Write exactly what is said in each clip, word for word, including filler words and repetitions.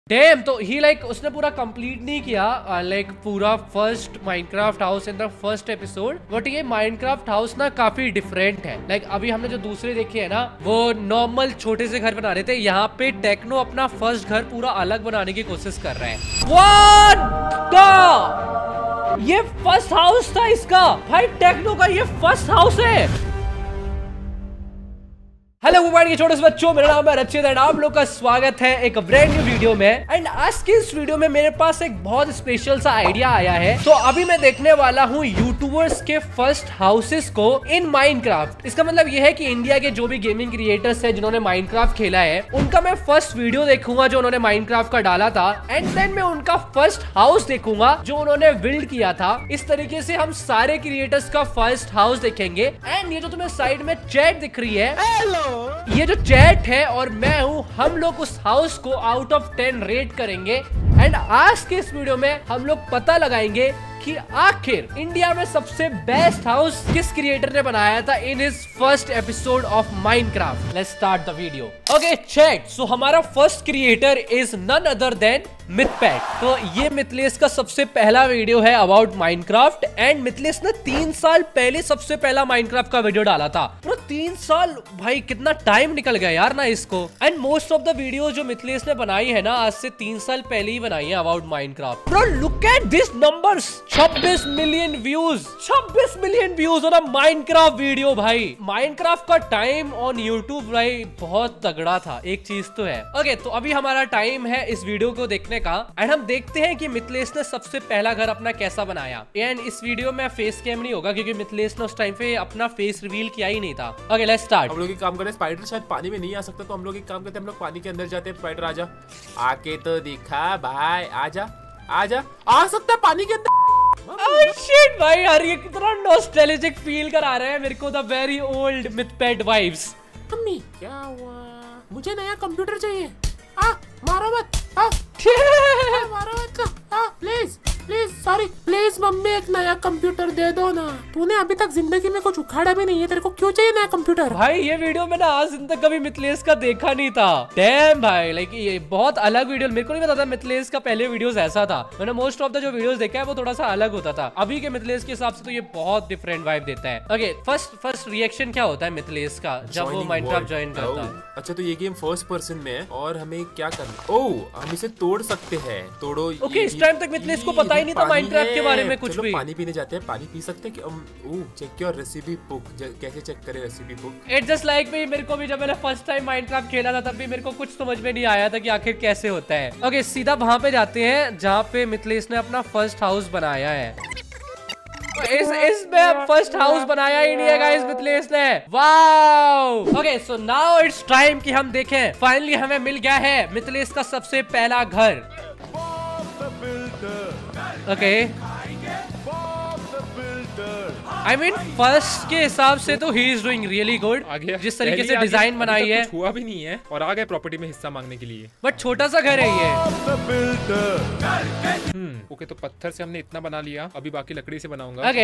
Dam, तो ही like उसने पूरा कंप्लीट नहीं किया लाइक uh, like, पूरा first Minecraft house in the first episode. But ये माइनक्राफ्ट हाउस ना काफी डिफरेंट है। लाइक like, अभी हमने जो दूसरे देखे है ना वो नॉर्मल छोटे से घर बना रहे थे, यहाँ पे टेक्नो अपना फर्स्ट घर पूरा अलग बनाने की कोशिश कर रहे हैं। व्हाट द, ये फर्स्ट हाउस था इसका भाई, टेक्नो का ये फर्स्ट हाउस है। हेलो के छोटे से बच्चों, मेरा नाम है रचित एंड आप लोग का स्वागत है एक ब्रांड न्यू वीडियो में। एंड आज की इस वीडियो में मेरे पास एक बहुत स्पेशल सा आइडिया आया है। तो अभी मैं देखने वाला हूँ यूट्यूबर्स के फर्स्ट हाउसेस को इन माइनक्राफ्ट। इसका मतलब ये है कि इंडिया के जो भी गेमिंग क्रिएटर्स है जिन्होंने माइनक्राफ्ट खेला है, उनका मैं फर्स्ट वीडियो देखूंगा जो उन्होंने माइनक्राफ्ट का डाला था। एंड देन मैं उनका फर्स्ट हाउस देखूंगा जो उन्होंने बिल्ड किया था। इस तरीके से हम सारे क्रिएटर्स का फर्स्ट हाउस देखेंगे। एंड ये जो तुम्हें साइड में चैट दिख रही है, हेलो, ये जो चैट है और मैं हूँ, हम लोग उस हाउस को आउट ऑफ टेन रेट करेंगे। एंड आज के इस वीडियो में हम लोग पता लगाएंगे कि आखिर इंडिया में सबसे बेस्ट हाउस किस क्रिएटर ने बनाया था in his first episode of Minecraft. Let's start the video. Okay chat, so हमारा first creator is none other than Mythpat. तो ये मिथलेस का सबसे पहला वीडियो है अबाउट माइनक्राफ्ट। एंड मिथलेस ने तीन साल पहले सबसे पहला माइनक्राफ्ट का वीडियो डाला था। तो तीन साल भाई, कितना टाइम निकल गया यार ना इसको। And most of the video जो मिथलेस ने बनाई है ना, आज से तीन साल पहले ही बनाई है about Minecraft. Bro look at this numbers, छब्बीस मिलियन व्यूज, छब्बीस million views on a Minecraft video. भाई माइनक्राफ्ट का टाइम ऑन यूट्यूब भाई बहुत तगड़ा था, एक चीज तो है। ओके तो अभी हमारा टाइम है इस वीडियो को देखने का। एंड हम देखते हैं कि मिथलेस ने सबसे पहला घर अपना कैसा बनाया। एंड इस वीडियो में फेस कैम नहीं होगा क्योंकि मिथलेस ने उस टाइम पे अपना फेस रिवील किया ही नहीं था। Okay let's start. हम लोग एक काम करें, स्पाइडर शायद पानी में नहीं आ सकता, तो हम लोग एक काम करते हैं, हम लोग पानी के अंदर जाते हैं। स्पाइडर आजा, आके तो दिखा भाई, आजा आजा, आ सकता है पानी के अंदर। Oh shit भाई यार, ये कितना नॉस्टैल्जिक फील करा रहा है मेरे को, the very old Mythpat vibes. Mummy क्या हुआ, मुझे नया कंप्यूटर चाहिए। आ, मारो मत, आ, मारो मत, आ, please please, sorry please mummy, एक नया कंप्यूटर दे दो ना। तूने अभी तक जिंदगी में कुछ उखाड़ा भी नहीं है, तेरे को क्यों चाहिए नया कंप्यूटर? भाई ये वीडियो मैंने आज दिन तक कभी मिथलेस का देखा नहीं था। डैम भाई, लाइक ये बहुत अलग वीडियो, मेरे को नहीं पता था मिथलेस का पहले वीडियोस ऐसा था। मैंने मोस्ट ऑफ द जो वीडियोस देखा है वो थोड़ा सा अलग होता था। अभी के मिथलेस के हिसाब से तो ये बहुत डिफरेंट वाइब देता है। ओके फर्स्ट फर्स्ट रिएक्शन क्या होता है मिथलेस का जब वो माइनक्राफ्ट ज्वाइन करता है? अच्छा तो ये गेम फर्स्ट पर्सन में है और हमें क्या करना, ओह हम इसे तोड़ सकते हैं, तोड़ो। ओके इस टाइम तक मिथलेस को पता ही नहीं था माइनक्राफ्ट के बारे में कुछ भी। पानी पीने जाते हैं, पानी पी सकते हैं कि oh check your recipe book, कैसे चेक करें recipe book. It's just like me, मेरे को भी जब मैंने फर्स्ट टाइम माइनक्राफ्ट खेला था तब भी मेरे को कुछ समझ में नहीं आया था कि आखिर कैसे होता है। ओके सीधा वहां पे जाते हैं जहाँ पे मिथलेस ने अपना फर्स्ट हाउस बनाया है। इस इसमें फर्स्ट हाउस बनाया ही नहीं है गाइस मिथलेस ने। Wow. Okay so now it's time कि हम देखें, फाइनली हमें मिल गया है मिथलेस का सबसे पहला घर। ओके आई मीन फर्स्ट के हिसाब से तो he is doing really good. जिस तरीके से डिजाइन बनाई है, कुछ हुआ भी नहीं है और आ गए प्रॉपर्टी में हिस्सा मांगने के लिए। बट छोटा सा घर है ये। हम्म ओके तो पत्थर से हमने इतना बना लिया, अभी बाकी लकड़ी से बनाऊंगा। ओके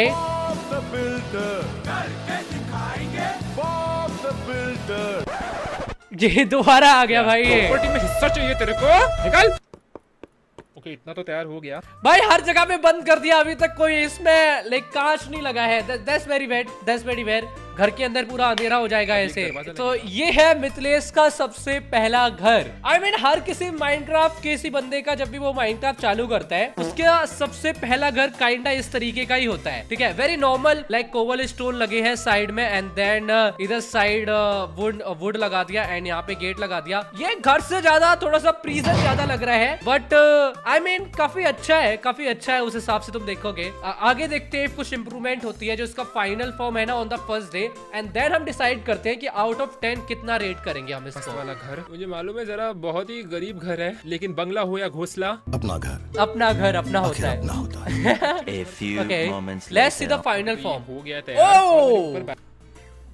ये दोबारा आ गया भाई, ये प्रॉपर्टी में हिस्सा चाहिए तेरे को, निकाल। ओके इतना तो तैयार हो गया भाई, हर जगह पे बंद कर दिया, अभी तक कोई इसमें लाइक कांच नहीं लगा है। That's very bad, that's very bad. घर के अंदर पूरा अंधेरा हो जाएगा ऐसे। तो ये है मिथलेस का सबसे पहला घर। आई I मीन mean, हर किसी माइनक्राफ्ट किसी बंदे का जब भी वो माइनक्राफ्ट चालू करता है उसका सबसे पहला घर काइंडा इस तरीके का ही होता है, ठीक है। Very normal, like cobblestone लगे हैं साइड में एंड देन इधर साइड वुड वुड लगा दिया एंड यहाँ पे गेट लगा दिया। ये घर से ज्यादा थोड़ा सा प्रीजन ज्यादा लग रहा है, बट आई मीन काफी अच्छा है, काफी अच्छा है उस हिसाब से तुम देखोगे। आ, आगे देखते हैं कुछ इंप्रूवमेंट होती है जो इसका फाइनल फॉर्म है ना on the first day. And then हम डिसाइड करते हैं कि आउट ऑफ टेन कितना रेट करेंगे हम इसको। वाला घर मुझे मालूम है जरा बहुत ही गरीब घर है, लेकिन बंगला हो या घोंसला, अपना घर अपना घर अपना होता है, अपना होता है। Okay let's see the final form. हो गया तैयार।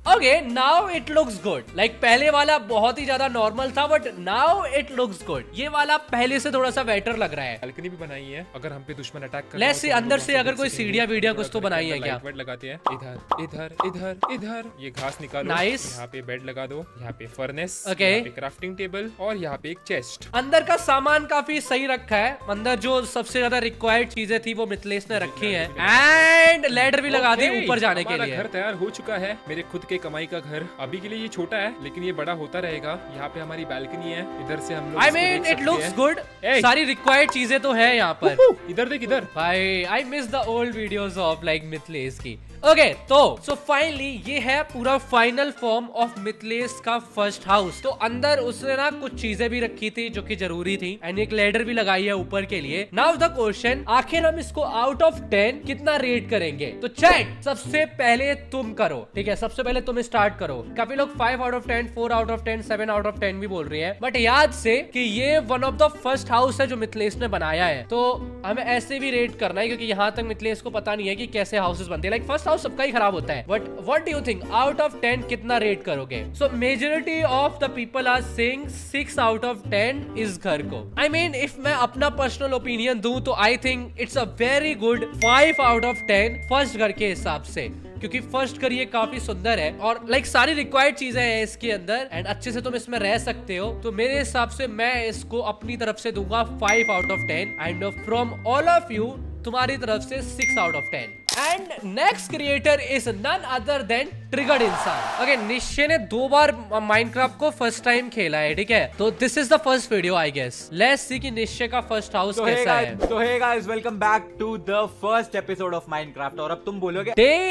Okay now it looks good. Like पहले वाला बहुत ही ज्यादा नॉर्मल था but now it looks good. ये वाला पहले से थोड़ा सा बेटर लग रहा है। बालकनी भी बनाई है अगर हम पे दुश्मन अटैक कर लेट्स सी अंदर से अगर कोई सीढ़ियां वीडियो कुछ तो बनाई है क्या? लाइट लगाते हैं इधर इधर इधर इधर। ये घास निकालो, नाइस। यहाँ पे बेड लगा दो, यहाँ पे फर्नेस, ओके, यहाँ पे क्राफ्टिंग टेबल और यहाँ पे एक चेस्ट। अंदर का सामान काफी सही रखा है। अंदर जो सबसे ज्यादा रिक्वायर्ड चीजें थी वो मिथलेश ने रखी है एंड लेडर भी लगा दी ऊपर जाने के लिए। घर तैयार हो चुका है, मेरे खुद के कमाई का घर। अभी के लिए ये छोटा है लेकिन ये बड़ा होता रहेगा। यहाँ पे हमारी बालकनी है, इधर से हम लोग I mean it looks good. सारी रिक्वायर्ड चीजें तो है यहाँ पर। इधर देख इधर। भाई I miss the old videos of like Mithilesh की। ओके okay, तो सो फाइनली ये है पूरा फाइनल फॉर्म ऑफ मिथलेश का फर्स्ट हाउस। तो अंदर उसने ना कुछ चीजें भी रखी थी जो कि जरूरी थी एंड एक लेडर भी लगाई है ऊपर के लिए। नाउ द क्वेश्चन, आखिर हम इसको आउट ऑफ टेन कितना रेट करेंगे? तो चैट सबसे पहले तुम करो, ठीक है? सबसे पहले तुम स्टार्ट करो। काफी लोग five out of ten, four out of ten, seven out of ten भी बोल रही है, बट याद से कि ये one of the first house है जो मिथलेश ने बनाया है। तो हमें ऐसे भी रेट करना है क्योंकि यहाँ तक मिथलेश को पता नहीं है कि कैसे हाउसेस बनते हैं। लाइक फर्स्ट सबका ही खराब होता है। But what do you think, out of ten कितना रेट करोगे? So majority of the people are saying six out of ten इस घर को। आई मीन इफ मैं अपना पर्सनल ओपिनियन दूं तो I think it's a very good five out of ten first घर के हिसाब से, क्योंकि फर्स्ट घर ये काफी सुंदर है और लाइक like, सारी रिक्वायर्ड चीजें हैं इसके अंदर एंड अच्छे से तुम इसमें रह सकते हो। तो मेरे हिसाब से मैं इसको अपनी तरफ से दूंगा five out of ten and from all of you तुम्हारी तरफ से six out of ten. And next creator is none other than Triggered Insaan. Okay, Nischay ने दो बार माइनक्राफ्ट को फर्स्ट टाइम खेला है, ठीक है? तो this is the first video I guess. Let's see कि निश्चय का फर्स्ट हाउस तो कैसा है। तो hey guys, welcome back to the first episode of Minecraft. और अब तुम बोलोगे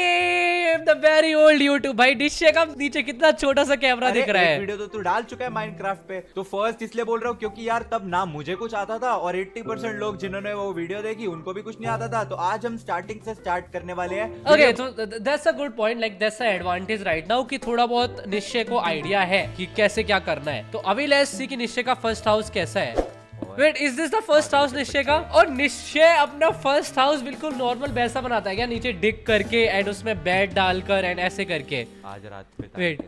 Damn, the very old YouTube भाई, निश्चय का नीचे कितना छोटा सा कैमरा दिख रहा है। वीडियो तो तू डाल चुका है माइनक्राफ्ट पे। तो फर्स्ट इसलिए बोल रहा हूँ क्योंकि यार तब ना मुझे कुछ आता था और अस्सी परसेंट लोग जिन्होंने वो वीडियो देखी उनको भी कुछ नहीं आता था। तो आज हम स्टार्टिंग से स्टार्ट करने वाले हैं। ओके, तो that's a good point, like that's a advantage right now कि थोड़ा बहुत निश्चय को आइडिया है कि कैसे क्या करना है। तो अभी लेट्स सी कि निश्चय का फर्स्ट हाउस कैसा है। Wait, is this the first house Nischay का? और निश्चय अपना फर्स्ट हाउस बिल्कुल नॉर्मल वैसा बनाता है क्या? नीचे डिग करके एंड उसमें बेड डालकर एंड ऐसे करके। आज रात पे वेट,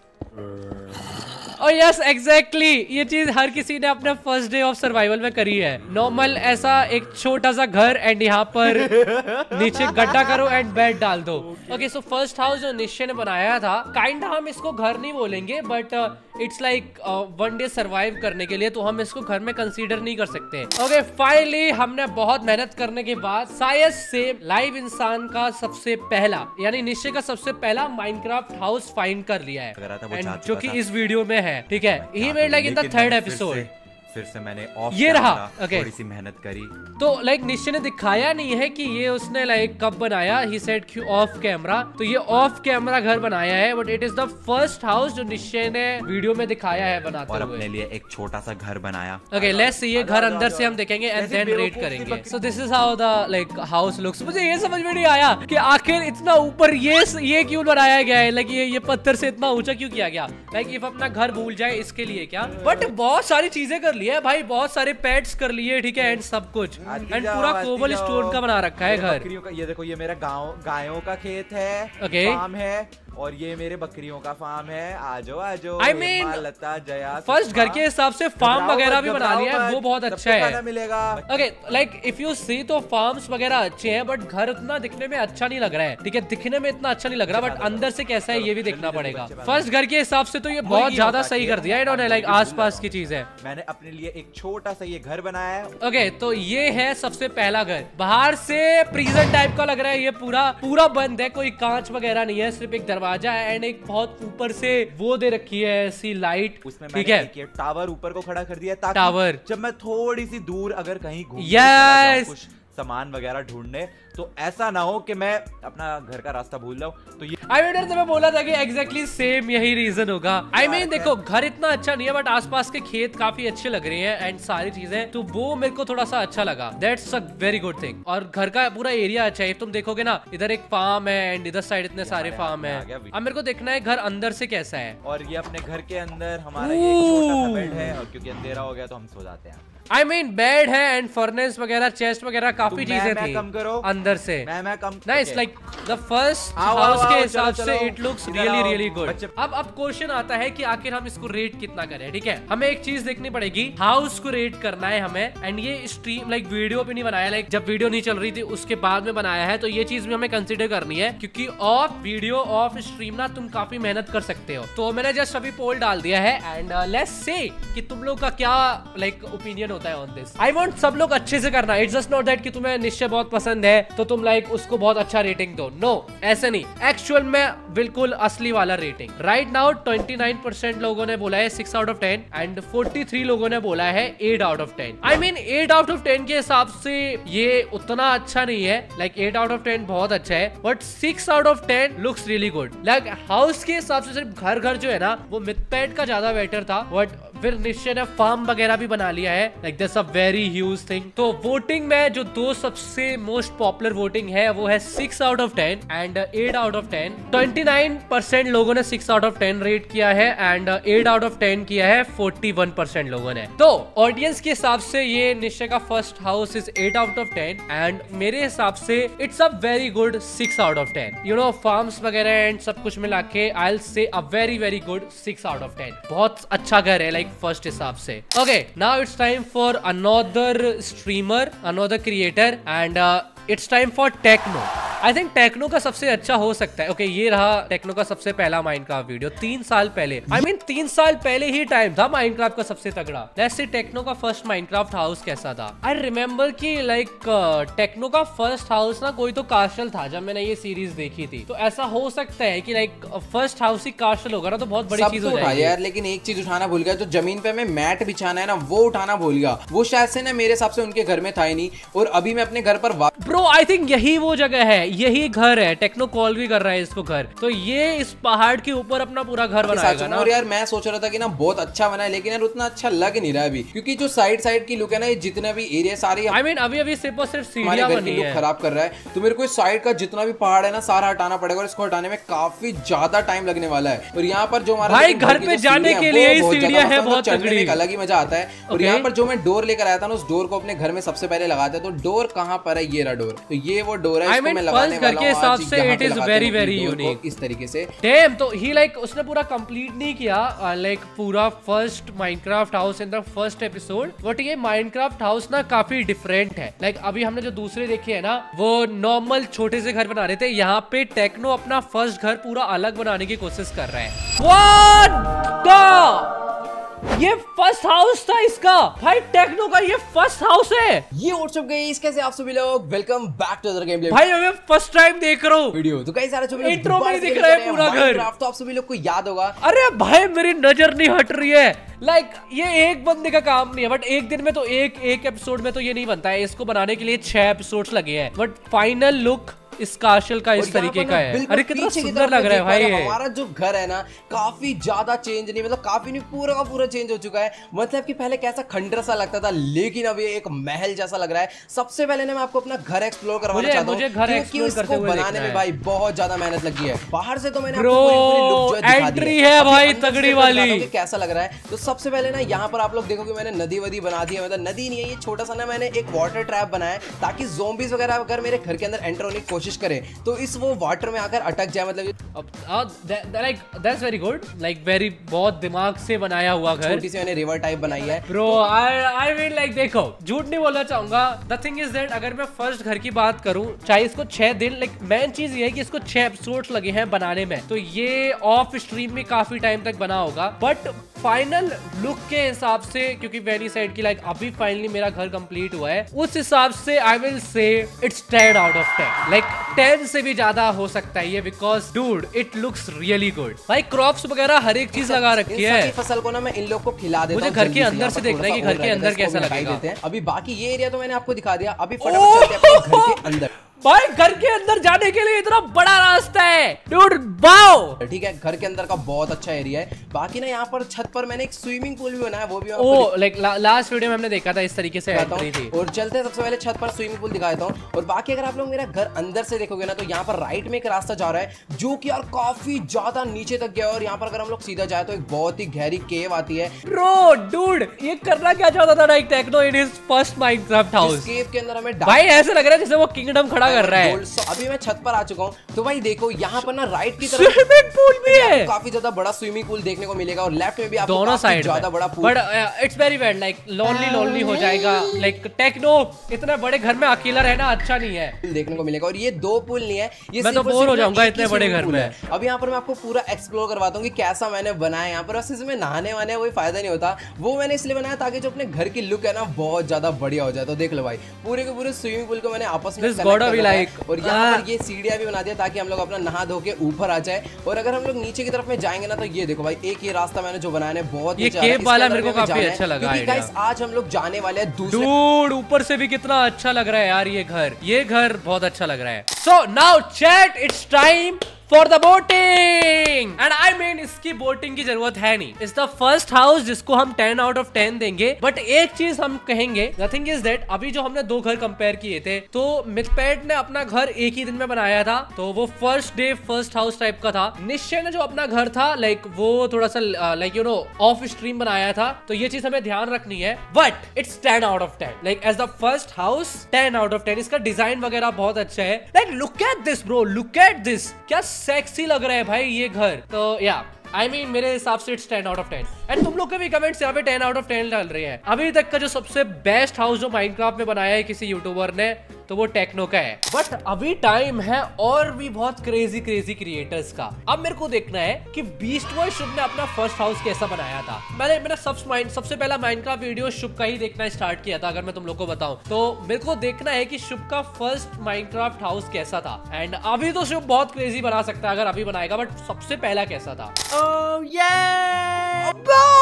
और यस एग्जैक्टली ये चीज हर किसी ने अपने फर्स्ट डे ऑफ सर्वाइवल में करी है। नॉर्मल ऐसा एक छोटा सा घर एंड यहाँ पर नीचे गड्ढा करो एंड बेड डाल दो। ओके, सो फर्स्ट हाउस जो निश्चय ने बनाया था, काइंड हम इसको घर नहीं बोलेंगे but it's like one day survive करने के लिए, तो हम इसको घर में कंसीडर नहीं कर सकते। ओके, फाइनली हमने बहुत मेहनत करने के बाद शायद से लाइव इंसान का सबसे पहला यानी निश्चय का सबसे पहला माइनक्राफ्ट हाउस फाइंड कर लिया है एंड जो कि इस वीडियो में है, ठीक है? He made like in the third episode. फिर से मैंने ऑफ ये रहा। ओके, थोड़ी सी मेहनत करी। तो लाइक निश्चय ने दिखाया नहीं है कि ये उसने लाइक कब बनाया। ही सेड कि ऑफ कैमरा, तो ये ऑफ कैमरा घर बनाया है but it is the first house जो निश्चय ने वीडियो में दिखाया है बनाते और हुए। अपने लिए एक छोटा सा घर बनाया। ओके, लेट्स सी ये घर अंदर से हम देखेंगे एंड देन रेट करेंगे। So this is how the like house looks. मुझे ये समझ में नहीं आया कि आखिर इतना ऊपर ये ये क्यों बनाया गया है। लाइक ये ये पत्थर से इतना ऊंचा क्यों किया गया? लाइक इफ अपना घर भूल जाए इसके लिए क्या? बट बहुत सारी चीजें कर ली है भाई, बहुत सारे पेट्स कर लिए, ठीक है? एंड सब कुछ एंड पूरा कोबल स्टोन का बना रखा है घर। ये देखो, ये मेरा गांव गायों का खेत है, okay. फार्म है और ये मेरे बकरियों का फार्म है। आजो आजो। आई मीन लता जया फर्स्ट घर के हिसाब से फार्म वगैरह भी बना लिया है, वो बहुत अच्छा है। मिलेगा। Okay, like if you see तो फार्म्स वगैरह अच्छे हैं बट घर उतना दिखने में अच्छा नहीं लग रहा है, ठीक है? दिखने में इतना अच्छा नहीं लग रहा बट अंदर से कैसा है ये भी देखना पड़ेगा। फर्स्ट घर के हिसाब से तो ये बहुत ज्यादा सही कर दिया इन्होंने, लाइक आसपास की चीज है। मैंने अपने लिए एक छोटा सा ये घर बनाया है। ओके, तो ये है सबसे पहला घर। बाहर से प्रिजन टाइप का लग रहा है, ये पूरा पूरा बंद है, कोई कांच वगैरह नहीं है, सिर्फ एक दरवाजा है एंड एक बहुत ऊपर से वो दे रखी है ऐसी लाइट, ठीक है? टावर ऊपर को खड़ा कर दिया ताकि टावर जब मैं थोड़ी सी दूर अगर कहीं घूम यस सामान वगैरह ढूंढने तो ऐसा ना हो कि मैं अपना घर का रास्ता भूल जाऊं। तो ये आई मीन तो मैं बोला था कि एग्जैक्टली सेम यही रीजन होगा। आई I मीन mean, देखो घर इतना अच्छा नहीं है बट आसपास के खेत काफी अच्छे लग रहे हैं एंड सारी चीजें, तो वो मेरे को थोड़ा सा अच्छा लगा। That's a very good thing. और घर का पूरा एरिया अच्छा है। तुम देखोगे ना, इधर एक फार्म है एंड इधर साइड इतने सारे फार्म है। अब मेरे को देखना है घर अंदर से कैसा है। और ये अपने घर के अंदर हमारा ये छोटा सा बेड है और क्योंकि अंधेरा हो गया तो हम सो जाते हैं। आई मीन बेड है एंड फर्नेस वगैरह, चेस्ट वगैरह, काफी चीजें थी। कम करो अंदर से। मैं मैं कम nice, like the first house के हिसाब से it looks really really good. अब अब क्वेश्चन आता है कि आखिर हम इसको रेट कितना करें, ठीक है। हमें एक चीज देखनी पड़ेगी, हाउस को रेट करना है हमें, एंड ये स्ट्रीम लाइक वीडियो पे नहीं बनाया, लाइक जब वीडियो नहीं चल रही थी उसके बाद में बनाया है, तो ये चीज भी हमें कंसिडर करनी है, क्योंकि ऑफ वीडियो ऑफ स्ट्रीम ना तुम काफी मेहनत कर सकते हो। तो मैंने जस्ट अभी पोल डाल दिया है एंड लेट्स से कि तुम लोग का क्या लाइक ओपिनियन होता है ऑन दिस। आई वांट सब लोग अच्छे से करना, इट्स जस्ट नॉट दैट कि तुम्हें निश्चय बहुत पसंद है तो तुम लाइक उसको बहुत अच्छा रेटिंग दो, नो no, ऐसे नहीं। एक्चुअल में बिल्कुल असली वाला rating. Right now twenty nine percent लोगों ने बोला है six out of ten and forty three लोगों ने बोला है eight out of ten. I mean eight out of ten के हिसाब से ये उतना अच्छा नहीं है, like eight out of ten बहुत अच्छा है, but six out of ten looks really good. Like house के हिसाब से सिर्फ घर घर जो है ना वो मिथपेट का ज्यादा बेटर था, बट फिर निश्चय ने फार्म वगैरह भी बना लिया है, like that's a very huge thing. तो वोटिंग में जो दो सबसे मोस्ट पॉपुलर वोटिंग है वो है six out of ten and eight out of ten. Twenty nine percent लोगों ने six out of ten rate किया है and eight out of ten किया है फोर्टी वन परसेंट लोगों ने। तो ऑडियंस के हिसाब से ये निश्चय का first house is eight out of ten and मेरे हिसाब से it's a very good six out of ten. You know farms वगैरह एंड सब कुछ मिला के I will say a very very good six out of ten. बहुत अच्छा घर है लाइक फर्स्ट हिसाब से। Okay, now it's time for another streamer, another creator and it's time for Techno. I think Techno का सबसे अच्छा हो सकता है। ओके okay, ये रहा टेक्नो का सबसे पहला माइनक्राफ्ट वीडियो तीन साल पहले। आई I मीन mean, तीन साल पहले ही टाइम था माइनक्राफ्ट का सबसे तगड़ा। जैसे टेक्नो का फर्स्ट माइनक्राफ्ट हाउस कैसा था। आई रिमेम्बर कि लाइक टेक्नो का फर्स्ट हाउस ना कोई तो कास्टल था जब मैंने ये सीरीज देखी थी। तो ऐसा हो सकता है कि लाइक फर्स्ट हाउस ही कास्टल होगा ना, तो बहुत बड़ी चीज हो जाएगी यार। लेकिन एक चीज उठाना भूल गया, जो जमीन पे हमें मैट बिछाना है ना वो उठाना भूल गया। वो शायद से ना मेरे हिसाब से उनके घर में था ही नहीं, और अभी मैं अपने घर पर ब्रो आई थिंक यही वो जगह है, यही घर है। टेक्नो कॉल भी कर रहा है इसको घर, तो ये इस पहाड़ के ऊपर अपना पूरा घर बनाएगा ना। और यार मैं सोच रहा था कि ना बहुत अच्छा बना है, लेकिन यार उतना अच्छा लग नहीं रहा है अभी, क्योंकि जो साइड साइड की लुक है ना, ये जितने भी एरिया सारे आई मीन अभी अभी सिर्फ और सिर्फ सीढ़ियां बनी है, खराब कर रहा है। तो मेरे को इस साइड का जितना भी पहाड़ है ना सारा हटाना पड़ेगा, और इसको हटाने में काफी ज्यादा टाइम लगने वाला है। और यहाँ पर जो हमारा भाई घर पे जाने के लिए सीढ़ियां है, बहुत तगड़ी, अलग ही मजा आता है। और यहाँ पर जो मैं डोर लेकर आया था ना, उस डोर को अपने घर में सबसे पहले लगाते हैं। तो डोर कहाँ पर है, ये रहा डोर। तो ये वो डोर है, इसको मैं लगाने वाला हूं। Say it is very very unique इस तरीके से। डैम, तो ही लाइक उसने पूरा कंप्लीट नहीं किया लाइक uh, पूरा first Minecraft house in the first episode, but ये माइनक्राफ्ट हाउस ना काफी डिफरेंट है। लाइक like, अभी हमने जो दूसरे देखे है ना वो नॉर्मल छोटे से घर बना रहे थे, यहाँ पे टेक्नो अपना फर्स्ट घर पूरा अलग बनाने की कोशिश कर रहा है। What the? ये फर्स्ट हाउस था इसका, भाई टेक्नो का ये फर्स्ट हाउस है। ये व्हाट्सअप गाइस, कैसे आप सभी लोग, welcome back to other game play. भाई मैं फर्स्ट टाइम देख रहा हूँ वीडियो, तो गाइस सारे सभी लोग इंट्रो में दिख रहा है पूरा घर। तो आप सभी लोग को याद होगा। अरे भाई मेरी नजर नहीं हट रही है, लाइक like, ये एक बंदे का काम नहीं है, बट एक दिन में तो एक एक एपिसोड में तो ये नहीं बनता है। इसको बनाने के लिए छह एपिसोड्स लगे हैं, बट फाइनल लुक इस कास्टल का इस तरीके का है। अरे कितना सुंदर लग रहा है भाई। हमारा जो घर है ना काफी ज्यादा चेंज नहीं, मतलब काफी नहीं, पूरा का पूरा चेंज हो चुका है। मतलब कि पहले कैसा खंडर सा लगता था, लेकिन अब ये एक महल जैसा लग रहा है। सबसे पहले ना मैं आपको अपना घर एक्सप्लोर करवाना चाहता हूं, क्योंकि इसको बनाने में भाई बहुत ज्यादा मेहनत लगी है। बाहर से तो मैंने आपको पूरी पूरी लुक जो है दिखा दी है, है भाई तगड़ी वाली, कैसा लग रहा है। तो सबसे पहले ना यहाँ पर आप लोग देखो कि मैंने नदी वदी बना दी है। मतलब नदी नहीं है, ये छोटा सा ना मैंने एक वाटर ट्रैप बनाया है, ताकि ज़ोंबीज वगैरह अगर मेरे घर के अंदर एंटर होने की कोशिश करें तो इस वो वाटर में आकर अटक जाए। मतलब like that's very good, like very बहुत दिमाग से बनाया हुआ घर। छोटी सी मैंने रिवर टाइप बनाई है। Bro I I mean like देखो, झूठ नहीं बोलना चाहूंगा। द थिंग इज दैट अगर मैं फर्स्ट घर की बात करूं, चाहे इसको छह दिन, लाइक मेन चीज ये है कि इसको छह एपिसोड्स लगे हैं बनाने में, तो ये ऑफ स्ट्रीम में काफी टाइम तक बना होगा। बट फाइनल लुक के हिसाब से, क्योंकि वेनी साइड की लाइक अभी फाइनली मेरा घर कंप्लीट हुआ है, उस हिसाब से I will say it's ten out of ten. Like ten से भी ज्यादा हो सकता है ये, because dude it looks really good. भाई क्रॉप्स वगैरह हर एक चीज लगा रखी है। फसल को ना मैं इन लोग को खिला देता हूं। मुझे घर के अंदर से देखना है कि घर के अंदर कैसा लगेगा। अभी बाकी ये एरिया तो मैंने आपको दिखा दिया, अभी फटाफट चलते हैं अपने घर के अंदर। भाई घर के अंदर जाने के लिए इतना बड़ा रास्ता है डूड, वाओ। ठीक है, घर के अंदर का बहुत अच्छा एरिया है। बाकी ना यहाँ पर छत पर मैंने एक स्विमिंग पूल भी बनाया, वो भी ओ लाइक लास्ट वीडियो में हमने देखा था इस तरीके से एंट्री थी। और चलते हैं सबसे पहले छत पर स्विमिंग पूल दिखा देता हूँ। और बाकी अगर आप लोग मेरा घर अंदर से देखोगे ना तो यहाँ पर राइट में एक रास्ता जा रहा है जो कि यार काफी ज्यादा नीचे तक गया है, और यहाँ पर अगर हम लोग सीधा जाए तो एक बहुत ही गहरी केव आती है। ब्रो डूड ये करना क्या चाहता था like Techno in his first Minecraft house. Cave के अंदर हमें भाई ऐसे लग रहा है जैसे वो किंगडम खड़ा कर रहा है। अभी मैं छत पर आ चुका हूँ, तो भाई देखो यहाँ पर ना राइट की तरफ स्विमिंग पूल भी है, काफी ज्यादा बड़ा स्विमिंग पूल देखने को मिलेगा, और लेफ्ट में भी आपको दोनों साइड ज्यादा बड़ा pool. But it's very bad like lonely lonely हो जाएगा। लाइक टेक्नो इतने बड़े घर में अकेला रहना अच्छा नहीं है। देखने को मिलेगा, और ये दो पूल नहीं है, ये मैं तो बोर हो जाऊंगा इतने बड़े घर में। अब यहाँ पर मैं आपको पूरा एक्सप्लोर करवाता हूँ कि कैसा मैंने बनाया। यहाँ पर बस इसमें नहाने वाने कोई फायदा नहीं होता, वो मैंने इसलिए बनाया ताकि जो अपने घर की लुक है ना बहुत ज्यादा बढ़िया हो जाए। तो देख लो भाई पूरे के पूरे स्विमिंग पूल को मैंने आपस में like, और यहाँ पर ये सीढ़ियां भी बना दिया ताकि हम लोग अपना नहा धो के ऊपर आ जाए। और अगर हम लोग नीचे की तरफ में जाएंगे ना तो ये देखो भाई एक ये रास्ता मैंने जो बनाया है बहुत ये केव वाला मेरे को काफी अच्छा लगा है। गाइस आज हम लोग जाने वाले हैं दूसरे। डूड ऊपर से भी कितना अच्छा लग रहा है यार, ये घर ये घर बहुत अच्छा लग रहा है। So now chat it's time for the voting and I mean इसकी बोटिंग की जरूरत है नहीं। इट्स द फर्स्ट हाउस जिसको हम टेन आउट ऑफ टेन देंगे। बट एक चीज हम कहेंगे, नथिंग इज दैट अभी जो हमने दो घर कंपेयर किए थे तो मिथपेट ने अपना घर एक ही दिन में बनाया था, तो वो first day first house type का था। निश्चय ने जो अपना घर था लाइक वो थोड़ा सा like you know off stream बनाया था, तो ये चीज हमें ध्यान रखनी है। But it's ten out of ten like as the first house ten out of ten. इसका डिजाइन वगैरह बहुत अच्छा है। Like look at this bro, look at this, क्या सेक्सी लग रहा है भाई ये घर। तो या आई I मीन mean, मेरे हिसाब से it's ten out of ten. And तुम लोग के भी कमेंट्स यहाँ पे टेन आउट ऑफ टेन डाल रहे हैं। अभी तक का जो सबसे बेस्ट हाउस जो माइनक्राफ्ट में बनाया है किसी यूट्यूबर ने तो वो टेक्नो का है। बट अभी टाइम है और भी बहुत क्रेजी क्रेजी क्रिएटर्स का। अब मेरे को देखना है कि बीस्ट बॉय शुभ ने अपना फर्स्ट हाउस कैसा बनाया था। मैंने मेरा सब सबसे पहला माइनक्राफ्ट वीडियो शुभ का ही देखना स्टार्ट किया था, अगर मैं तुम लोग को बताऊं तो मेरे को देखना है कि शुभ का फर्स्ट माइनक्राफ्ट हाउस कैसा था। एंड अभी तो शुभ बहुत क्रेजी बना सकता है अगर अभी बनाएगा, बट सबसे पहला कैसा था। oh, yeah!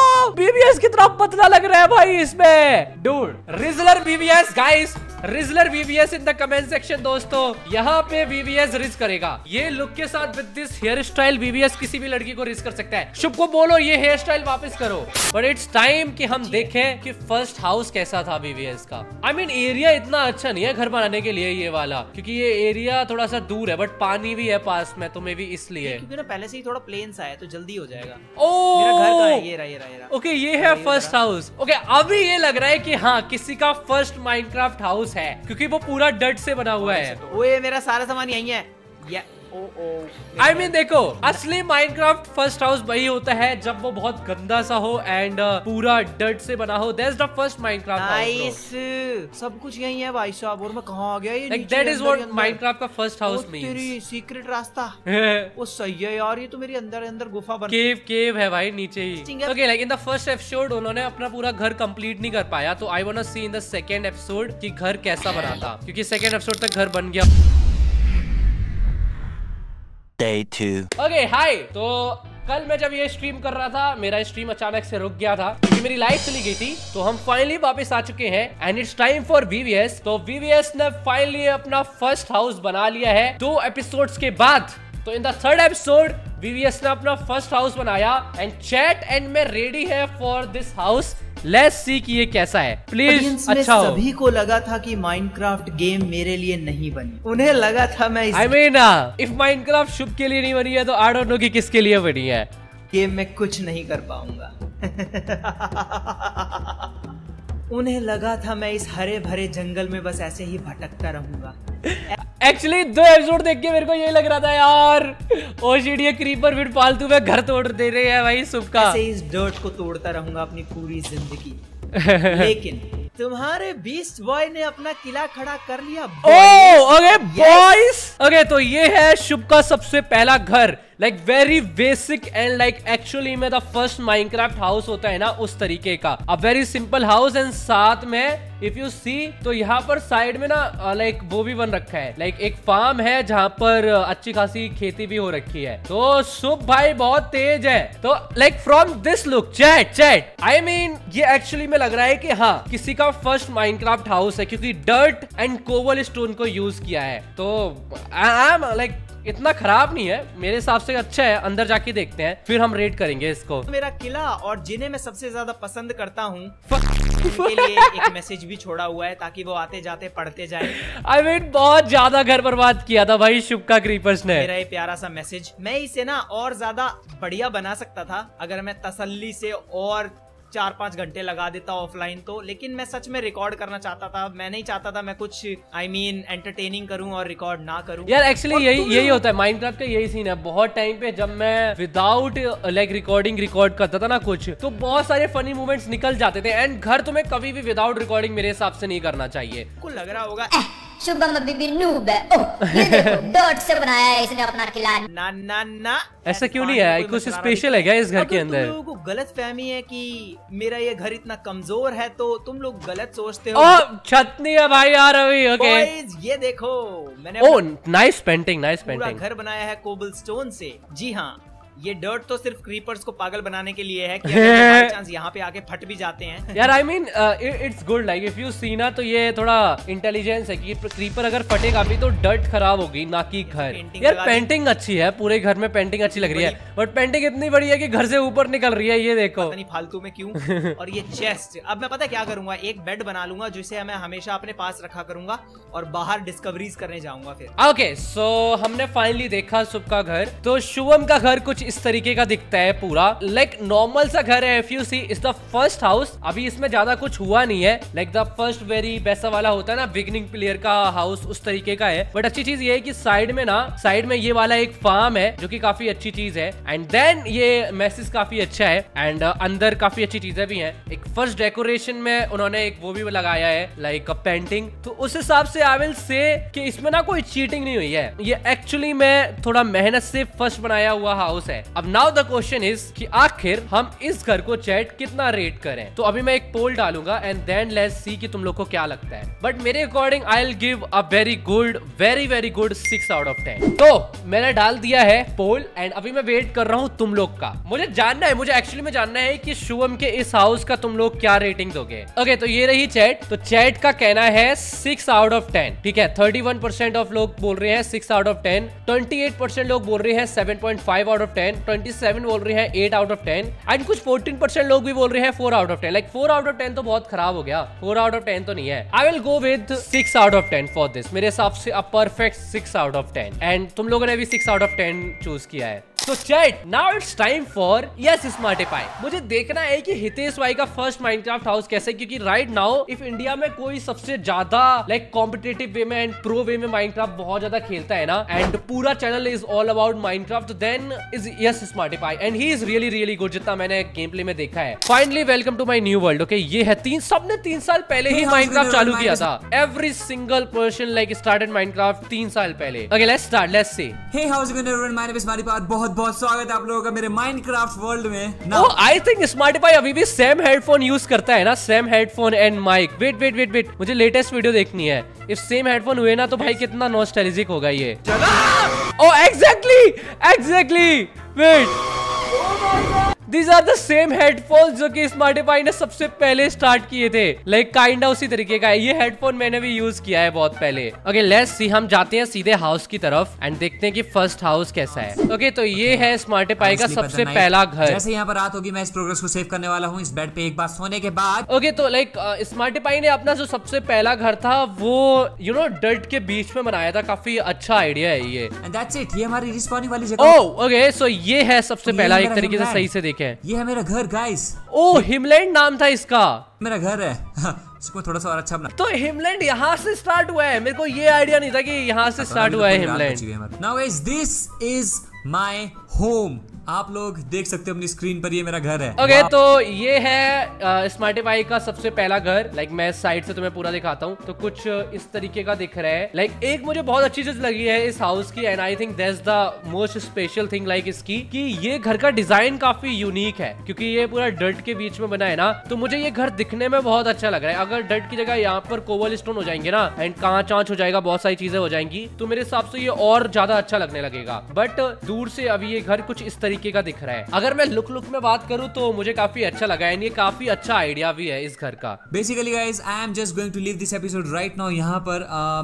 बीबीएस कितना पतला लग रहा है भाई इसमें। Dude rizzler vibes guys, rizzler vibes in the comment section दोस्तों। यहाँ पे वीवीएस रिज करेगा ये लुक के साथ with this hair style. Vibes किसी भी लड़की को रिज कर सकता है। शुभ को बोलो ये हेयर स्टाइल वापस करो। बट इट्स टाइम कि हम देखें कि फर्स्ट हाउस कैसा था वीवीएस का। आई मीन एरिया इतना अच्छा नहीं है घर बनाने के लिए ये वाला, क्योंकि ये एरिया थोड़ा सा दूर है, बट पानी भी है पास में तो मे भी इसलिए। क्योंकि ना पहले से ही थोड़ा प्लेन सा है तो जल्दी हो जाएगा। ओ मेरा घर कहाँ है? ये रहा ये रहा ये रहा। ओके ये है फर्स्ट हाउस। ओके अभी ये लग रहा है कि हाँ किसी का फर्स्ट माइनक्राफ्ट हाउस है, क्योंकि वो पूरा डट से बना हुआ है। ओए मेरा सारा सामान यहीं है। या ओ ओ आई मीन देखो असली माइनक्राफ्ट फर्स्ट हाउस वही होता है जब वो बहुत गंदा सा हो एंड uh, पूरा डट से बना हो। That's the first Minecraft house. सब कुछ यहीं है भाई साहब। और मैं कहाँ आ गया ये? Like that is what Minecraft का फर्स्ट हाउस मींस। तेरी सीक्रेट रास्ता वो सही है यार। ये तो मेरी अंदर अंदर गुफा बन केव केव है भाई नीचे ही। Okay like in the first episode उन्होंने अपना पूरा घर कंप्लीट नहीं कर पाया, तो I want to see in the second episode कि घर कैसा बना था, क्योंकि सेकंड एपिसोड तक घर बन गया। Day two. ओके हाय, तो कल मैं जब ये स्ट्रीम कर रहा था मेरा स्ट्रीम अचानक से रुक गया था क्योंकि मेरी लाइट चली गई थी। तो हम फाइनली वापस आ चुके हैं and it's time for VVS. तो वीवीएस ने फाइनली अपना फर्स्ट हाउस बना लिया है दो एपिसोड्स के बाद। तो in the third episode VVS ने अपना फर्स्ट हाउस बनाया एंड चैट एंड में रेडी है for this house. Let's see कि ये कैसा है। प्लीज अच्छा हो। सभी को लगा था कि माइनक्राफ्ट गेम मेरे लिए नहीं बनी। उन्हें लगा था मैं आई मीन इफ माइनक्राफ्ट शुभ के लिए नहीं बनी है तो आई डोंट नो कि किसके लिए बनी है। गेम में कुछ नहीं कर पाऊंगा। उन्हें लगा था मैं इस हरे भरे जंगल में बस ऐसे ही भटकता रहूंगा। एक्चुअली दो एपिसोड देख के मेरे को ये लग रहा था यार ओशीडी क्रीपर फिर फालतू में घर तोड़ दे रहे हैं भाई शुभ का। ऐसे इस डर्ट को तोड़ता रहूंगा अपनी पूरी जिंदगी। लेकिन तुम्हारे बीस्ट बॉय ने अपना किला खड़ा कर लिया। Oh okay boys. ओके तो ये है शुभ का सबसे पहला घर। Like very basic and like actually में द फर्स्ट माइनक्राफ्ट हाउस होता है ना उस तरीके का। A very simple house and साथ में इफ यू सी तो यहाँ पर साइड में ना लाइक वो भी बन रखा है। लाइक एक फार्म है जहाँ पर अच्छी खासी खेती भी हो रखी है। तो शुभ भाई बहुत तेज है। तो like from this look chat chat I mean ये एक्चुअली में लग रहा है कि हाँ किसी का फर्स्ट माइनक्राफ्ट हाउस है, क्योंकि डर्ट एंड कोबल स्टोन को यूज किया है। तो आई एम लाइक इतना खराब नहीं है मेरे हिसाब से, अच्छा है। अंदर जाके देखते हैं फिर हम रेट करेंगे इसको। मेरा किला और जिन्हें मैं सबसे ज्यादा पसंद करता हूँ उनके लिए एक मैसेज भी छोड़ा हुआ है ताकि वो आते जाते पढ़ते जाए। आई मीन बहुत ज्यादा घर बर्बाद किया था भाई शुभका क्रीपर्स ने। मेरा ये प्यारा सा मैसेज, मैं इसे ना और ज्यादा बढ़िया बना सकता था अगर मैं तसल्ली से और चार पाँच घंटे लगा देता ऑफलाइन तो, लेकिन मैं सच में रिकॉर्ड करना चाहता था। मैं नहीं चाहता था मैं कुछ आई मीन एंटरटेनिंग करूं और रिकॉर्ड ना करूं। यार एक्चुअली यही यही होता है माइनक्राफ्ट का, यही सीन है। बहुत टाइम पे जब मैं विदाउट लाइक रिकॉर्डिंग रिकॉर्ड करता था ना कुछ, तो बहुत सारे फनी मोमेंट्स निकल जाते थे। एंड घर तुम्हें कभी भी विदाउट रिकॉर्डिंग मेरे हिसाब से नहीं करना चाहिए। आपको लग रहा होगा शुभम अभी भी नूब है। ओह, ये देखो डॉट से बनाया है इसने अपना किला। ना ना ना ऐसा क्यों नहीं है? कुछ स्पेशल है क्या इस घर के अंदर? तुम लोगों को गलत फहमी है कि मेरा ये घर इतना कमजोर है तो तुम लोग गलत सोचते हो। ओह छत नहीं है भाई यार अभी। ओके ये देखो मैंने ओह नाइस पेंटिंग, नाइस पूरा पेंटिंग। घर बनाया है कोबलस्टोन से। जी हाँ, ये डर्ट तो सिर्फ क्रीपर्स को पागल बनाने के लिए है कि बाय चांस यहाँ पे आके फट भी जाते हैं। यार I mean it's good like if you see ना, तो ये थोड़ा इंटेलिजेंस है कि क्रीपर अगर फटेगा भी तो डर्ट खराब होगी ना कि घर। यार पेंटिंग अच्छी है, पूरे घर में पेंटिंग अच्छी लग रही है, बट पेंटिंग इतनी बड़ी है कि घर से ऊपर निकल रही है। ये देखो पता नहीं फालतू में क्यों। और ये चेस्ट, अब मैं पता क्या करूंगा, एक बेड बना लूंगा जिसे मैं हमेशा अपने पास रखा करूंगा और बाहर डिस्कवरीज करने जाऊंगा फिर। ओके सो हमने फाइनली देखा शुभ का घर। तो शुभम का घर कुछ इस तरीके का दिखता है पूरा, लाइक नॉर्मल सा घर है। If you see is the first house. अभी इसमें ज्यादा कुछ हुआ नहीं है, लाइक द फर्स्ट वेरी वैसा वाला होता है ना बिगिनिंग प्लेयर का हाउस, उस तरीके का है। बट अच्छी चीज ये है कि साइड में ना, साइड में ये वाला एक फार्म है जो कि काफी अच्छी चीज है। एंड देन ये मैसेज काफी अच्छा है एंड uh, अंदर काफी अच्छी चीजें भी हैं। एक फर्स्ट डेकोरेशन में उन्होंने एक वो भी लगाया है लाइक पेंटिंग। तो उस हिसाब से आई विल से कि इसमें ना कोई चीटिंग नहीं हुई है। ये एक्चुअली में थोड़ा मेहनत से फर्स्ट बनाया हुआ हाउस है। अब नाउ द क्वेश्चन इज कि आखिर हम इस घर को चैट कितना रेट करें। तो अभी मैं एक पोल डालूंगा एंड देन लेट्स सी कि तुम लोग को क्या लगता है। बट मेरे according I will give a very good very very good six out of ten. तो मैंने डाल दिया है पोल एंड अभी मैं वेट कर रहा हूँ तुम लोग का। मुझे जानना है, मुझे एक्चुअली में जानना है कि शुभम के इस हाउस का तुम लोग क्या रेटिंग दोगे। ओके तो ये रही चैट। तो चैट का कहना है सिक्स आउट ऑफ टेन। ठीक है, थर्टी वन परसेंट ऑफ लोग बोल रहे हैं six out of ten, twenty eight percent लोग बोल रहे हैं seven point five out of ten, twenty seven बोल रहे हैं eight out of ten and कुछ फोर्टीन परसेंट लोग भी बोल रहे हैं four out of ten. Like four out of ten तो बहुत खराब हो गया, फोर आउट ऑफ टेन तो नहीं है। I will go with six out of ten for this. मेरे हिसाब से a perfect six out of ten and तुम लोगों ने भी six out of ten choose किया है। तो chat now it's time for Yes Smartypie. मुझे देखना है कि हितेश भाई का फर्स्ट माइनक्राफ्ट हाउस कैसे, क्योंकि राइट नाउ इफ इंडिया में कोई सबसे ज्यादा लाइक कॉम्पिटिटिव वे में एंड प्रो वे में माइनक्राफ्ट बहुत ज्यादा खेलता है ना एंड पूरा channel is all about Minecraft, then is Yes Smartypie and he is really really good जितना मैंने गेम प्ले में देखा है। Finally welcome to my new world. Okay ये है तीन, सबने तीन साल पहले ही माइनक्राफ्ट चालू किया था। Every single person like started Minecraft तीन साल पहले। Okay let's start, let's see. Hey how's it going everyone, my name is Smartypie. बहुत बहुत स्वागत है आप लोगों का मेरे माइनक्राफ्ट वर्ल्ड में। ओह आई थिंक स्मार्टिफाई अभी भी सेम हेडफोन यूज करता है ना, same headphone and mic. Wait wait wait wait मुझे लेटेस्ट वीडियो देखनी है। इफ सेम हेडफोन हुए ना तो भाई कितना नॉस्टैल्जिक होगा ये। Oh exactly exactly wait These are the same headphones जो कि स्मार्टिफाई ने सबसे पहले स्टार्ट किए थे। लाइक काइंड ऑफ उसी तरीके का है ये हेडफोन, मैंने भी यूज किया है बहुत पहले। ओके लेट्स सी, हम जाते हैं सीधे हाउस की तरफ एंड देखते हैं कि फर्स्ट हाउस कैसा है। ओके okay, तो ये है स्मार्टिफाई का सबसे पहला घर। जैसे यहाँ पर रात होगी मैं इस प्रोग्रेस को सेव करने वाला हूँ इस बेड पे एक बार सोने के बाद। ओके okay, तो लाइक स्मार्टिफाई ने अपना जो सबसे पहला घर था वो यू नो डर्ट के बीच में बनाया था। काफी अच्छा आइडिया है ये। एंड दैट्स इट, ये हमारी रिस्पॉन्डिंग वाली जगह। ओह ओके सो ये है सबसे पहला, एक तरीके से सही से देखें ये है मेरा घर गाइस। ओह हिमलैंड नाम था इसका। मेरा घर है इसको थोड़ा सा और अच्छा बना। तो हिमलैंड यहाँ से स्टार्ट हुआ है, मेरे को ये आइडिया नहीं था कि यहाँ से स्टार्ट हुआ है Himlands. Now guys this is my home. आप लोग देख सकते हो अपनी स्क्रीन पर ये मेरा घर है। ओके okay, तो ये है स्मार्टिफाई का सबसे पहला घर। लाइक मैं साइड से तुम्हें पूरा दिखाता हूँ तो कुछ इस तरीके का दिख रहा है। लाइक एक मुझे बहुत अच्छी चीज लगी है इस हाउस की and I think that's the most special thing like इसकी कि ये घर का डिजाइन काफी यूनिक है क्योंकि ये पूरा डर्ट के बीच में बना है ना। तो मुझे ये घर दिखने में बहुत अच्छा लग रहा है। अगर डर्ट की जगह यहाँ पर कोबल स्टोन हो जाएंगे ना एंड कांच आंच हो जाएगा, बहुत सारी चीजें हो जाएंगी तो मेरे हिसाब से ये और ज्यादा अच्छा लगने लगेगा। बट दूर से अभी ये घर कुछ इस तरीके तरीके का दिख रहा है। अगर मैं लुक लुक में बात करूँ तो मुझे काफी अच्छा लगा है, ये काफी अच्छा आइडिया भी है इस घर का। Basically guys I am just going to leave this episode right now. यहाँ पर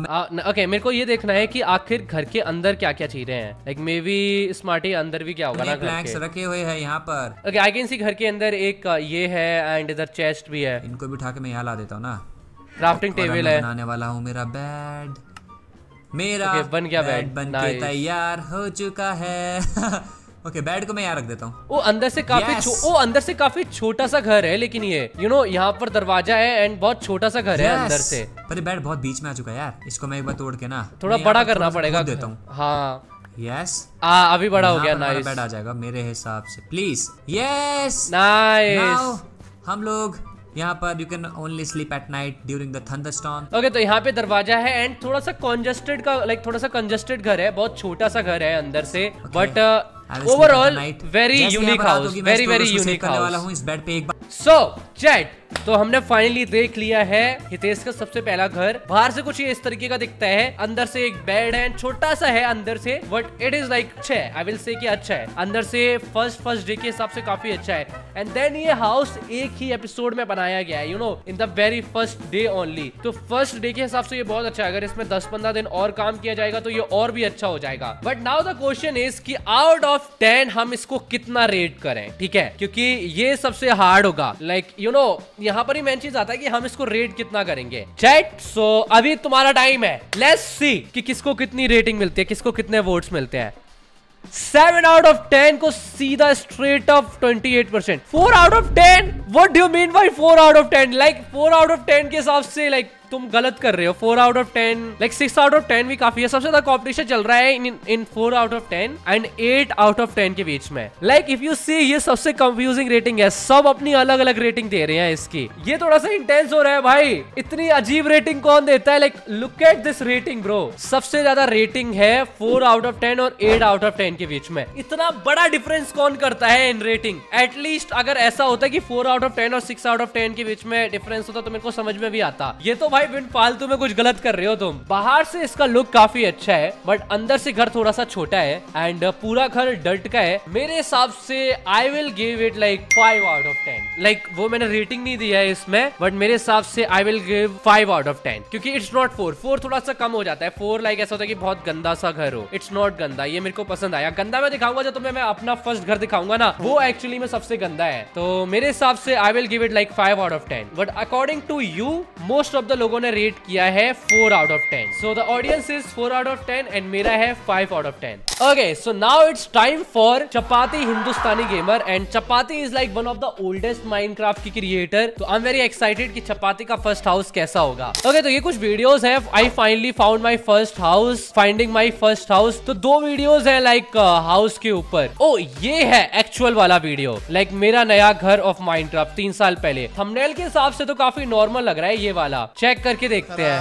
ओके मेरे को ये देखना है कि आखिर घर के अंदर क्या क्या चीजें हैं। लाइक मे बी स्मार्टी अंदर भी क्या होगा ना, प्लैंक्स रखे हुए हैं यहाँ पर। ओके आई कैन सी घर के अंदर एक ये है एंड इधर चेस्ट भी है। इनको भी उठा के मैं यहाँ ला देता हूँ ना। क्राफ्टिंग टेबल है, बनाने वाला हूँ मेरा बेड। मेरा okay, बन गया बेड, बन के तैयार हो चुका है। ओके okay, बेड को मैं यहाँ रख देता हूँ। वो अंदर से काफी yes. वो अंदर से काफी छोटा सा घर है, लेकिन ये यू नो यहाँ पर दरवाजा है एंड बहुत छोटा सा घर yes. है अंदर से। पर बेड बहुत बीच में आ चुका है यार, इसको मैं एक बार तोड़ के ना थोड़ा बड़ा करना पड़ेगा। देता हूँ हाँ यस आ अभी बड़ा हो गया। नाइस बेड आ जाएगा मेरे हिसाब से, प्लीज। Yes nice. हम लोग यहाँ पर you can only sleep at night during the thunderstorm. Okay तो यहाँ पे दरवाजा है एंड थोड़ा सा कंजस्टेड का लाइक थोड़ा सा कंजस्टेड घर है, बहुत छोटा सा घर है अंदर से, but overall very unique house, very very unique house. इस बेड पे एक बार सो चैट तो हमने फाइनली देख लिया है हितेश का सबसे पहला घर। बाहर से कुछ ये इस तरीके का दिखता है, अंदर से एक बेड है, छोटा सा है अंदर से, बट इट इज लाइक अच्छा है, आई विल से कि अच्छा है अंदर से। फर्स्ट फर्स्ट डे के हिसाब से काफी अच्छा है। एंड देन ये हाउस एक ही एपिसोड में बनाया गया है, you know in the very first day only. तो फर्स्ट डे के हिसाब से ये बहुत अच्छा है। अगर इसमें दस पंद्रह दिन और काम किया जाएगा तो ये और भी अच्छा हो जाएगा। But now the question is कि आउट ऑफ टेन हम इसको कितना रेट करें, ठीक है, क्योंकि ये सबसे हार्ड होगा। लाइक यू नो यहाँ पर ही मेन चीज आता है कि हम इसको रेट कितना करेंगे। चैट सो अभी तुम्हारा टाइम है, लेट्स सी कि किसको कितनी रेटिंग मिलती है, किसको कितने वोट्स मिलते हैं। सेवन आउट ऑफ टेन को सीधा straight of twenty eight percent. Four out of ten, what do you mean by four out of ten? Like four out of ten के हिसाब से लाइक like, तुम गलत कर रहे हो। Four out of ten like six out of ten भी काफी है। सबसे ज्यादा कॉम्पिटिशन चल रहा है in in four out of ten and eight out of ten के बीच में। लाइक इफ यू सी ये सबसे कंफ्यूजिंग रेटिंग है, सब अपनी अलग अलग रेटिंग दे रहे हैं इसकी। ये थोड़ा सा इंटेंस हो रहा है भाई, इतनी अजीब रेटिंग कौन देता है? Like look at this rating bro, सबसे ज्यादा रेटिंग है फोर आउट ऑफ टेन और एट आउट ऑफ टेन के बीच में। इतना बड़ा डिफरेंस कौन करता है इन रेटिंग? एटलीस्ट अगर ऐसा होता कि फोर आउट ऑफ टेन और सिक्स आउट ऑफ टेन के बीच में डिफरेंस होता तो मेरे को समझ में भी आता। ये तो भाई बिन फालतू में कुछ गलत कर रहे हो तुम। बाहर से इसका लुक काफी अच्छा है बट अंदर से घर थोड़ा सा छोटा है एंड पूरा घर डर्ट का है। मेरे हिसाब से I will give it like five out of ten. Like वो मैंने रेटिंग नहीं दिया है इसमें, बट मेरे हिसाब से I will give five out of ten, क्योंकि इट्स नॉट फोर। फोर थोड़ा सा कम हो जाता है। फोर लाइक ऐसा होता है कि बहुत गंदा सा घर हो। इट्स नॉट गंदा, ये मेरे को पसंद आया। गंदा मैं दिखाऊंगा जब तुम्हें मैं अपना फर्स्ट घर दिखाऊंगा ना, वो एक्चुअली में सबसे गंदा है। तो मेरे हिसाब से I will give it like five out of ten, but according to you most of the लोगों ने रेट किया है four out of ten. So the audience is four out of ten and मेरा है five out of ten. Okay so now it's time for Chapati Hindustani gamer and Chapati is like one of the oldest Minecraft की creator. तो I am very excited कि चपाती का first house कैसा होगा। Okay okay, तो ये कुछ वीडियोस है। I finally found my first house, finding my first house. तो दो वीडियोस है लाइक हाउस के ऊपर। ओ ये है एक्चुअल वाला वीडियो, लाइक like, मेरा नया घर ऑफ माइनक्राफ्ट तीन साल पहले। थंबनेल के हिसाब से तो काफी नॉर्मल लग रहा है ये वाला, चेक करके देखते हैं।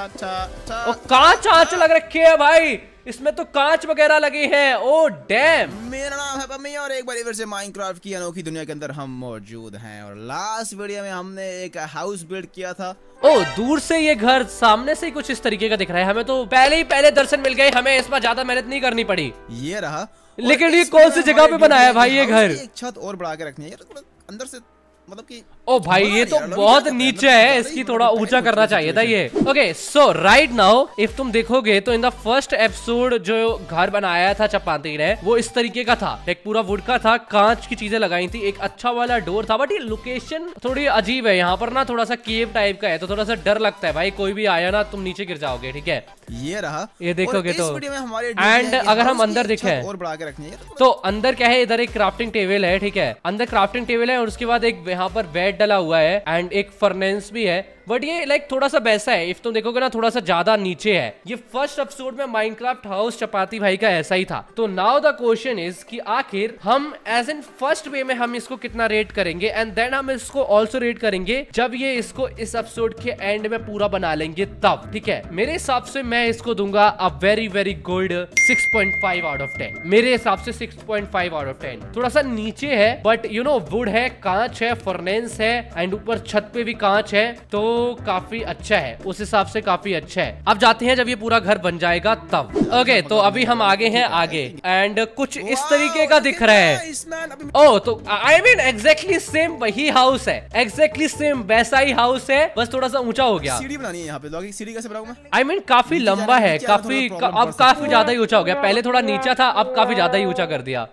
ओ कांच आंच लग रखे है भाई, इसमें तो कांच वगैरह लगे हैं। Oh damn. मेरा नाम है पम्मी और एक बार फिर से माइनक्राफ्ट की अनोखी दुनिया के अंदर हम मौजूद हैं। और लास्ट वीडियो में हमने एक हाउस बिल्ड किया था। ओ दूर से ये घर सामने से ही कुछ इस तरीके का दिख रहा है। हमें तो पहले ही पहले दर्शन मिल गए, हमें इसमें ज्यादा मेहनत नहीं करनी पड़ी। ये रहा। लेकिन ये कौन सी जगह पे बनाया है भाई ये घर? एक छत और बढ़ा के रखनी है यार, अंदर से मतलब कि ओ भाई ये तो बहुत नीचे है, इसकी थोड़ा ऊंचा करना चाहिए था ये। Okay so right now if तुम देखोगे तो इन द फर्स्ट एपिसोड जो घर बनाया था चपाती ने वो इस तरीके का था, एक पूरा वुड का था, कांच की चीजें लगाई थी, एक अच्छा वाला डोर था। बट ये लोकेशन थोड़ी अजीब है, यहाँ पर ना थोड़ा सा केव टाइप का है तो थोड़ा सा डर लगता है भाई, कोई भी आया ना तुम नीचे गिर जाओगे। ठीक है ये रहा, ये देखोगे तो। एंड अगर हम अंदर देखें और बढ़ा के रखनी है तो अंदर क्या है, इधर एक क्राफ्टिंग टेबल है। ठीक है अंदर क्राफ्टिंग टेबल है और उसके बाद एक यहाँ पर बेड डला हुआ है एंड एक फर्नेस भी है। बट ये लाइक थोड़ा सा वैसा है, इफ तुम देखोगे ना थोड़ा सा ज्यादा नीचे है। ये फर्स्ट एपिसोड में माइनक्राफ्ट हाउस चपाती भाई का ऐसा ही था। तो नाउ द क्वेश्चन इज कि आखिर हम एज इन फर्स्ट वे में हम इसको कितना रेट करेंगे एंड देन हम इसको ऑल्सो रेट करेंगे जब ये इसको इस एपिसोड के एंड में पूरा बना लेंगे तब। ठीक है मेरे हिसाब से मैं इसको दूंगा a very very good six point five out of ten. मेरे हिसाब से six point five out of ten. थोड़ा सा नीचे है बट यू नो वुड है, कांच है, फर्नेंस है एंड ऊपर छत पे भी कांच है, तो काफी अच्छा है, उस हिसाब से काफी अच्छा है। अब जाते हैं जब ये पूरा घर बन जाएगा तब। ओके तो अभी हम आगे हैं आगे एंड कुछ इस तरीके का दिख रहा है। ओह तो आई मीन एग्जैक्टली सेम वही हाउस है, एग्जैक्टली सेम वैसा ही हाउस है, बस थोड़ा सा ऊंचा हो गया। सीढ़ी बनानी है यहाँ पे, सीढ़ी कैसे बनाऊं मैं? आई मीन काफी लंबा है, काफी अब काफी ज्यादा ही ऊंचा हो गया, पहले थोड़ा नीचा था अब काफी ज्यादा ही ऊंचा कर दिया।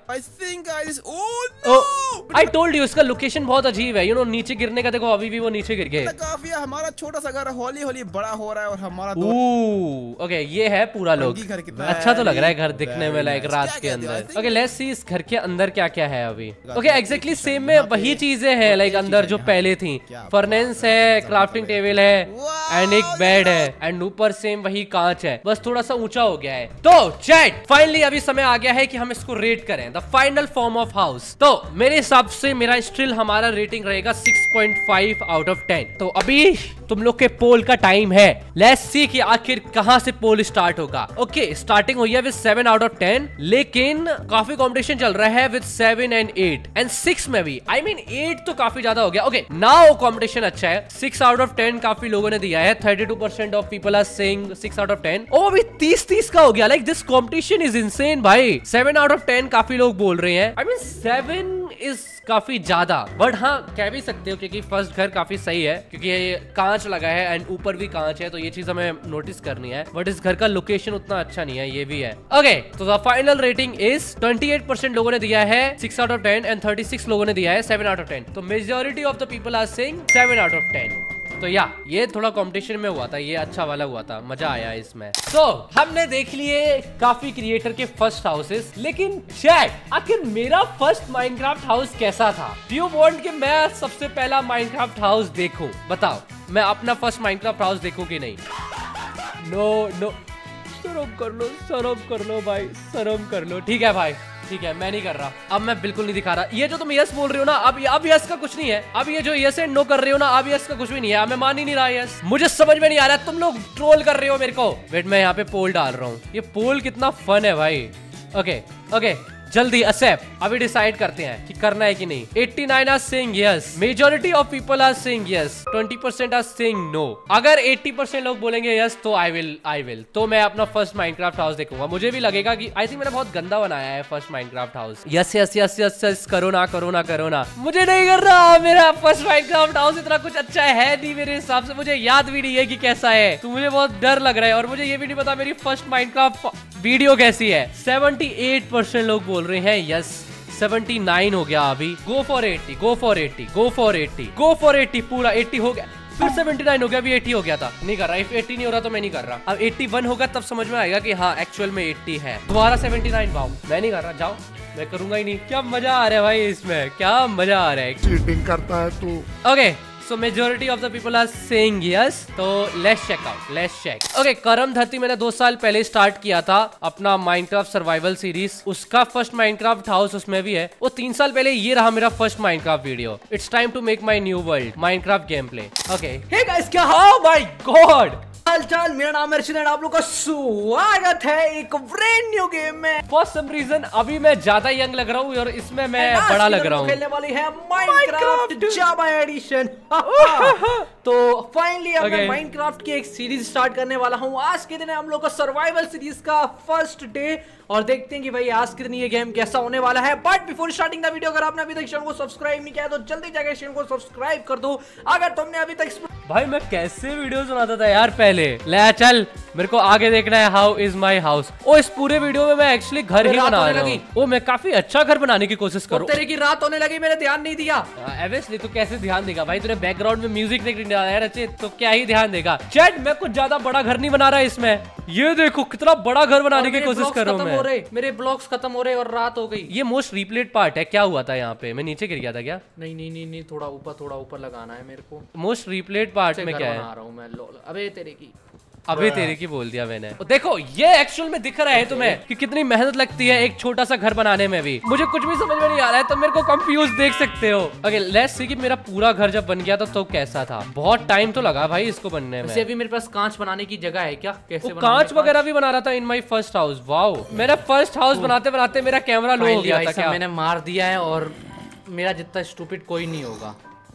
आई टोल्ड यू इसका लोकेशन बहुत अजीब है, यू नो नीचे गिरने का देखो, अभी भी वो नीचे गिर गए। काफी हमारा छोटा सा घर हौली हौली बड़ा हो रहा है और हमारा ओके ये है पूरा लोग, अच्छा तो लग रहा है घर दिखने में लाइक रात के अंदर। ओके लेट्स सी इस घर के अंदर क्या क्या है अभी। ओके एग्जैक्टली सेम में वही चीजें हैं लाइक अंदर जो पहले थी, फर्नेंस है, क्राफ्टिंग टेबल है एंड एक बेड है एंड ऊपर सेम वही कांच है, बस थोड़ा सा ऊंचा हो गया है। तो चैट फाइनली अभी समय आ गया है कि हम इसको रेट करें, the final form of house. तो मेरे हिसाब से मेरा स्टिल हमारा रेटिंग रहेगा six point five out of ten. तो अभी तुम लोग के पोल का टाइम है, लेट्स सी कि आखिर कहां से पोल स्टार्ट होगा। ओके स्टार्टिंग हुई है with seven out of ten, लेकिन काफी कंपटीशन चल रहा है with seven and eight and six में भी। आई मीन एट तो काफी ज्यादा हो गया। ओके नाउ कंपटीशन अच्छा है, सिक्स आउट ऑफ टेन काफी लोगों ने दिया है, thirty two percent of people are saying six out of ten. Oh अभी तीस तीस का हो गया, like this competition is insane भाई। सेवन आउट ऑफ टेन काफी लोग बोल रहे हैं, आई मीन सेवन इज काफी ज्यादा, बट हाँ कह भी सकते हो क्योंकि फर्स्ट घर काफी सही है, क्योंकि ये कांच लगा है एंड ऊपर भी कांच है, तो ये चीज हमें नोटिस करनी है। बट इस घर का लोकेशन उतना अच्छा नहीं है, ये भी है। ओके तो the final rating is twenty eight percent लोगों ने दिया है six out of ten and thirty six लोगों ने दिया है सेवन आउट ऑफ टेन। तो majority of the people are saying seven out of ten. तो या ये थोड़ा कंपटीशन में हुआ था, ये अच्छा वाला हुआ था, मजा आया इसमें। तो so, हमने देख लिए काफी क्रिएटर के फर्स्ट हाउसेस, लेकिन चैट आखिर मेरा फर्स्ट माइनक्राफ्ट हाउस कैसा था? डू यू वांट कि मैं सबसे पहला माइनक्राफ्ट हाउस देखूं? बताओ मैं अपना फर्स्ट माइनक्राफ्ट हाउस देखूं कि नहीं? नो नो शर्म कर लो, शर्म कर लो भाई, शर्म कर लो। ठीक है भाई ठीक है मैं नहीं कर रहा, अब मैं बिल्कुल नहीं दिखा रहा। ये जो तुम यस बोल रहे हो ना, अब अब यस का कुछ नहीं है, अब ये जो यस एंड नो कर रहे हो ना, अब यस का कुछ भी नहीं है, मैं मान ही नहीं रहा यस। मुझे समझ में नहीं आ रहा, तुम लोग ट्रोल कर रहे हो मेरे को। वेट मैं यहाँ पे पोल डाल रहा हूँ, ये पोल कितना फन है भाई। ओके ओके जल्दी एक्सेप्ट, अभी डिसाइड करते हैं कि करना है कि नहीं। Eighty nine are saying yes, majority of people are saying yes, twenty percent are saying no. अगर एटी परसेंट लोग बोलेंगे यस तो आई विल आई विल तो मैं अपना फर्स्ट माइनक्राफ्ट हाउस देखूंगा। मुझे भी लगेगा कि आई थिंक मैंने बहुत गंदा बनाया है first Minecraft house. Yes yes yes yes yes करो ना करो ना करो ना, मुझे नहीं कर रहा। मेरा फर्स्ट माइनक्राफ्ट हाउस इतना कुछ अच्छा है नहीं मेरे हिसाब से, मुझे याद भी नहीं है कि कैसा है, तो मुझे बहुत डर लग रहा है। और मुझे ये भी नहीं पता मेरी फर्स्ट माइनक्राफ्ट वीडियो कैसी है। सेवेंटी एट परसेंट लोग बोल रहे हैं यस, सेवेंटी नाइन हो गया अभी। Go for eighty, go for eighty, go for eighty, go for eighty, पूरा एटी हो गया, फिर सेवेंटी नाइन हो गया, अभी एटी हो गया था। नहीं कर रहा, इफ एटी नहीं हो रहा तो मैं नहीं कर रहा। अब एटी वन होगा तब समझ में आएगा कि हाँ एक्चुअल में एटी है। दोबारा सेवेंटी नाइन वाओ, मैं नहीं कर रहा, जाओ मैं करूंगा ही नहीं। क्या मजा आ रहा है भाई इसमें, क्या मजा आ रहा है। चीटिंग करता है तू। Okay so majority of the people are saying yes, तो let's check out, let's check. Okay करम धरती मैंने दो साल पहले स्टार्ट किया था अपना माइनक्राफ्ट सर्वाइवल सीरीज, उसका फर्स्ट माइनक्राफ्ट हाउस उसमें भी है। वो तीन साल पहले ये रहा मेरा first Minecraft video. It's time to make my new world Minecraft game play. Okay hey guys क्या हाउ माय गॉड हाल चाल, मेरा नाम है अर्शिद एंड आप लोगों का स्वागत है एक ब्रांड न्यू गेम में। फॉर सम रीजन अभी मैं ज्यादा यंग लग रहा हूँ और इसमें मैं बड़ा लग रहा हूँ। खेलने वाली है माइनक्राफ्ट जावा एडिशन। तो फाइनली अब मैं माइनक्राफ्ट की एक सीरीज स्टार्ट करने वाला हूँ। आज के दिन हम लोग का सर्वाइवल सीरीज का फर्स्ट डे, और देखते हैं कि भाई आज के दिन ये गेम कैसा होने वाला है। But before starting the video, अगर आपने अभी तक चैनल को सब्सक्राइब नहीं किया तो जल्दी जाकर चैनल को सब्सक्राइब कर दो। अगर तुमने अभी तक भाई मैं कैसे वीडियोस बनाता था यार पहले, ले चल मेरे को आगे देखना है हाउ इज माय हाउस। ओ इस पूरे वीडियो में मैं एक्चुअली घर ही बना रहा हूं। ओ मैं काफी अच्छा घर बनाने की कोशिश करूं। तेरे की रात होने लगी, मैंने ध्यान नहीं दिया। ऑब्वियसली तू कैसे ध्यान देगा भाई, तूने बैकग्राउंड में म्यूजिक नहीं डाला यार अच्छे, तो क्या ही ध्यान देगा। चैट मैं कुछ ज्यादा बड़ा घर नहीं बना रहा इसमें, ये देखो कितना बड़ा घर बनाने की कोशिश कर रहा हूँ मैं। मेरे ब्लॉक्स खत्म हो रहे और रात हो गई। ये मोस्ट रिप्लेड पार्ट है, क्या हुआ था यहाँ पे, मैं नीचे गिर गया था क्या? नहीं नहीं नहीं नहीं थोड़ा ऊपर थोड़ा ऊपर लगाना है मेरे को। मोस्ट रिप्लेड पार्ट में क्या है? मैं अबे तेरे की अबे तेरे की बोल दिया मैंने। देखो ये एक्चुअल में दिख रहा है तुम्हें कि कितनी मेहनत लगती है एक छोटा सा घर बनाने में भी। मुझे कुछ भी समझ में नहीं आ रहा है तो मेरे को कंफ्यूज देख सकते हो। ओके लेट्स सी कि मेरा पूरा घर जब बन गया था तो कैसा था। बहुत टाइम तो लगा भाई इसको बनने में। अभी मेरे पास कांच बनाने की जगह है क्या? कैसे कांच वगैरह भी बना रहा था in my first house. Wow मेरा फर्स्ट हाउस बनाते बनाते मेरा कैमरा लो हो गया था। मैंने मार दिया है और मेरा जितना स्टूपिड कोई नहीं होगा।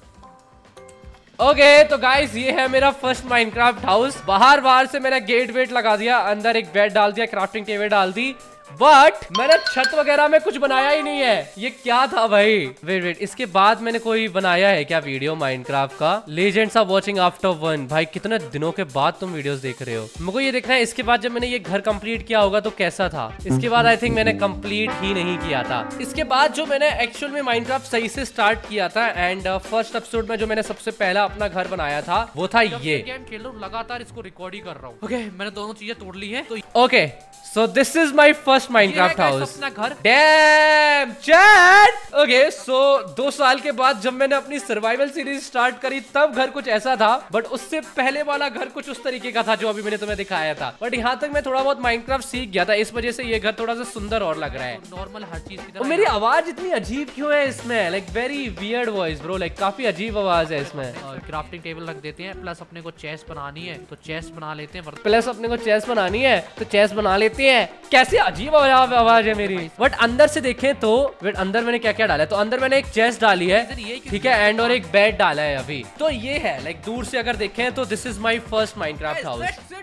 ओके तो गाइस ये है मेरा फर्स्ट माइनक्राफ्ट हाउस। बाहर बाहर से मैंने गेट वेट लगा दिया, अंदर एक बेड डाल दिया, क्राफ्टिंग टेबल डाल दी, बट मैंने छत वगैरह में कुछ बनाया ही नहीं है। ये क्या था भाई? वेट वेट इसके बाद मैंने कोई बनाया है क्या वीडियो माइनक्राफ्ट का? Legends are watching after one. भाई कितने दिनों के बाद तुम वीडियोस देख रहे हो। मुझे ये देखना है इसके बाद जब मैंने ये घर कंप्लीट किया होगा तो कैसा था। इसके बाद आई थिंक मैंने कंप्लीट ही नहीं किया था। इसके बाद जो मैंने एक्चुअल में माइनक्राफ्ट सही से स्टार्ट किया था एंड फर्स्ट एपिसोड में जो मैंने सबसे पहला अपना घर बनाया था वो था ये। गेम खेल रहा हूं, लगातार इसको रिकॉर्ड ही कर रहा हूँ। ओके मैंने दोनों चीजें तोड़ ली है। तो okay so this is my first Minecraft house. अपना घर। Dam chat. ओके सो दो साल के बाद जब मैंने अपनी सर्वाइवल सीरीज स्टार्ट करी तब घर कुछ ऐसा था, बट उससे पहले वाला घर कुछ उस तरीके का था जो अभी मैंने तुम्हें दिखाया था। बट यहाँ तक मैं थोड़ा बहुत माइनक्राफ्ट सीख गया था, इस वजह से ये घर थोड़ा सा सुंदर और लग रहा है। नॉर्मल हर चीज की और मेरी आवाज इतनी अजीब क्यों है इसमें? Like very weird voice bro, like काफी अजीब आवाज है इसमें। क्राफ्टिंग टेबल रख देते हैं, प्लस अपने को चेस्ट बनानी है तो चेस्ट बना लेते हैं। प्लस अपने को चेस्ट बनानी है तो चेस्ट बना लेते हैं। कैसी अजीब आवाज है मेरी। बट अंदर से देखें तो वेट अंदर मैंने क्या क्या डाला है? तो अंदर मैंने एक चेस्ट डाली है, ठीक है, एंड और एक बेड डाला है अभी। तो ये है लाइक दूर से अगर देखें तो this is my first Minecraft house.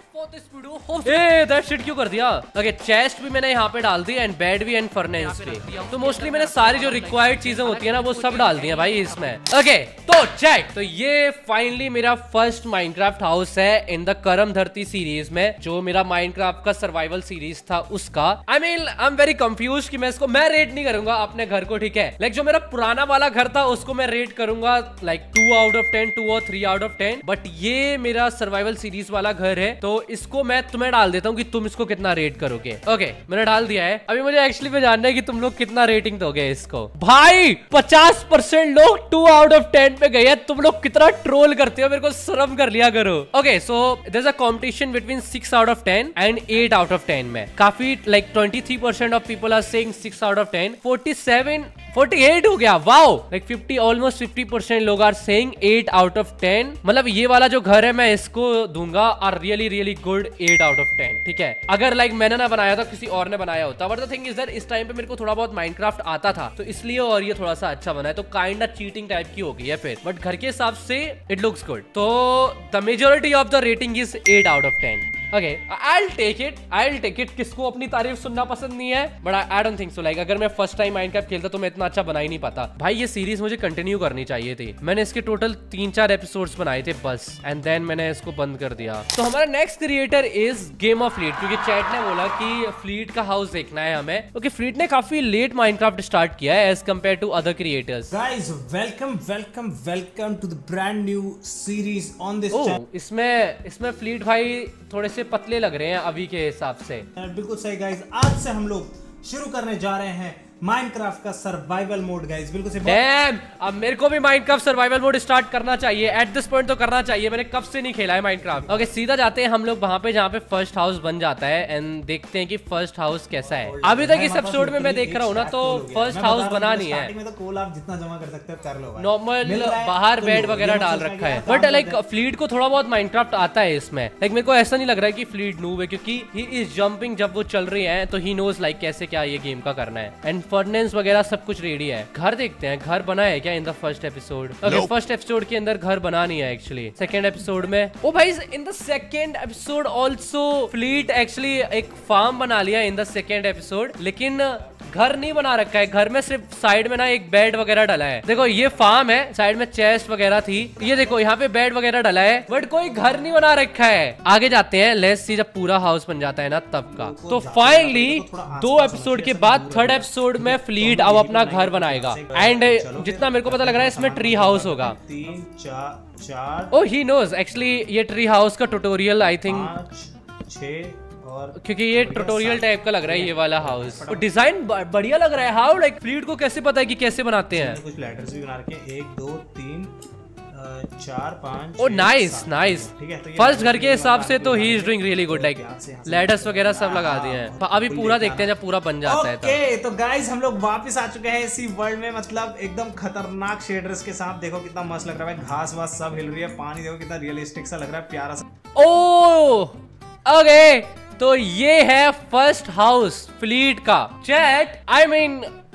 ए दैट शिट क्यों कर दिया? ओके चेस्ट भी मैंने यहाँ पे डाल दी एंड बेड भी एंड फर्नेस भी। तो मोस्टली मैंने सारी जो रिक्वायर्ड चीजें होती है ना वो सब डाल दी है भाई इसमें। ओके तो चेक, तो ये फाइनली मेरा फर्स्ट माइनक्राफ्ट हाउस है इन द करम धरती सीरीज में, जो मेरा माइनक्राफ्ट का सर्वाइवल सीरीज था उसका। I mean I am very confuse कि मैं इसको मैं रेट नहीं करूंगा अपने घर को, ठीक है। लाइक like, जो मेरा पुराना वाला घर था उसको मैं रेट करूंगा like two out of ten, two और three out of ten. But ये मेरा सर्वाइवल सीरीज वाला घर है तो इसको मैं तुम्हें डाल देता हूँ कि तुम इसको कितना रेट करोगे। ओके okay, मैंने डाल दिया है। अभी मुझे एक्चुअली में जानना है कि तुम लोग कितना रेटिंग दोगे इसको। भाई पचास परसेंट लोग टू आउट ऑफ टेन पे गए। तुम लोग कितना ट्रोल करते हो, मेरे को शर्म कर लिया करो। Okay so there is a competition between six out of ten and eight out of ten में। काफी like twenty three percent of people are saying six out of ten, forty seven forty eight हो गया। Wow, like fifty almost fifty percent लोग are saying eight out of ten. मतलब ये वाला जो घर है मैं इसको दूंगा are really really good eight out of ten, ठीक है। अगर लाइक मैंने ना बनाया था किसी और ने बनाया होता, but the thing is that इस टाइम पे मेरे को थोड़ा बहुत माइनक्राफ्ट आता था तो इसलिए और ये थोड़ा सा अच्छा बना है। तो काइंड ऑफ चीटिंग टाइप की हो गई है फिर, बट घर के हिसाब से इट लुक्स गुड। तो the majority of the rating is eight out of ten. Okay I will take it, I will take it. किसको अपनी तारीफ सुनना पसंद नहीं है? But I don't think so. Like अगर मैं फर्स्ट टाइम माइनक्राफ्ट खेलता तो मैं इतना अच्छा बना ही नहीं पाता। भाई ये सीरीज मुझे कंटिन्यू करनी चाहिए थी। मैंने इसके टोटल तीन चार एपिसोड्स बनाए थे बस, एंड देन मैंने इसको बंद कर दिया। तो हमारा next creator is game of fleet, क्योंकि चैट ने बोला कि फ्लीट का हाउस देखना है हमें। ओके फ्लीट ने काफी लेट माइनक्राफ्ट स्टार्ट किया है as compare to other creators. Guys welcome welcome welcome to the brand new series on this channel. इसमें इसमें फ्लीट भाई थोड़े से पतले लग रहे हैं अभी के हिसाब से। बिल्कुल सही गाइस, आज से हम लोग शुरू करने जा रहे हैं माइनक्राफ्ट का सर्वाइवल मोड गाइस। बिल्कुल से डैम, अब मेरे को भी माइनक्राफ्ट सर्वाइवल मोड स्टार्ट करना चाहिए। एट दिस पॉइंट तो करना चाहिए, मैंने कब से नहीं खेला है माइनक्राफ्ट। ओके सीधा जाते हैं हम लोग वहां पे जहाँ पे फर्स्ट हाउस बन जाता है एंड देखते हैं कि फर्स्ट हाउस कैसा है। अभी तक इस एपिसोड में मैं देख रहा हूँ ना तो फर्स्ट हाउस बना नहीं है। जितना जमा कर सकते हो कर लो। नॉर्मल बाहर बेड वगैरह डाल रखा है, बट लाइक फ्लीट को थोड़ा बहुत माइनक्राफ्ट आता है इसमें। लाइक मेरे को ऐसा नहीं लग रहा है कि फ्लीट नूब है, क्योंकि ही इज जंपिंग जब वो चल रही है तो ही नोज लाइक कैसे क्या ये गेम का करना है। एंड फर्नेस वगैरह सब कुछ रेडी है। घर देखते हैं, घर बना है क्या in the first episode? Okay first episode के अंदर घर बना नहीं है एक्चुअली। सेकंड एपिसोड में ओ भाई in the second episode also Fleet actually एक फार्म बना लिया इन द सेकंड एपिसोड, लेकिन घर नहीं बना रखा है। घर में सिर्फ साइड में ना एक बेड वगैरह डला है। देखो ये फार्म है, साइड में चेस्ट वगैरह थी, ये देखो यहाँ पे बेड वगैरह डला है, बट कोई घर नहीं बना रखा है। आगे जाते हैं, लेट्स सी जब पूरा हाउस बन जाता है ना तब का। तो फाइनली दो एपिसोड के बाद थर्ड एपिसोड में फ्लीट अब अपना घर बनाएगा। एंड जितना मेरे को पता लग रहा है इसमें ट्री हाउस होगा। तीन चार चार ओ ही नोज एक्चुअली ये ट्री हाउस का ट्यूटोरियल आई थिंक छह, क्योंकि ये ट्यूटोरियल टाइप का लग रहा है ये वाला हाउस। डिजाइन बढ़िया लग रहा है। हाउ लाइक फ्लीट को कैसे पता है कि कैसे बनाते हैं? कुछ लेटर्स भी बना रखे हैं, एक दो तीन चार पाँच। ओ नाइस नाइस। फर्स्ट घर के हिसाब से तो he is doing really good. Like letters वगैरह सब लगा दिए हैं। अभी पूरा देखते हैं जब पूरा बन जाता है। ओके तो गाइस हम लोग वापस आ चुके हैं इसी वर्ल्ड में, मतलब एकदम खतरनाक शेडर्स के साथ। देखो कितना मस्त लग रहा है, घास वास सब हिल रही है, पानी देखो कितना रियलिस्टिक सा लग रहा है, प्यारा सा। ओ ओके तो ये है फर्स्ट हाउस फ्लीट का। चैट आई मीन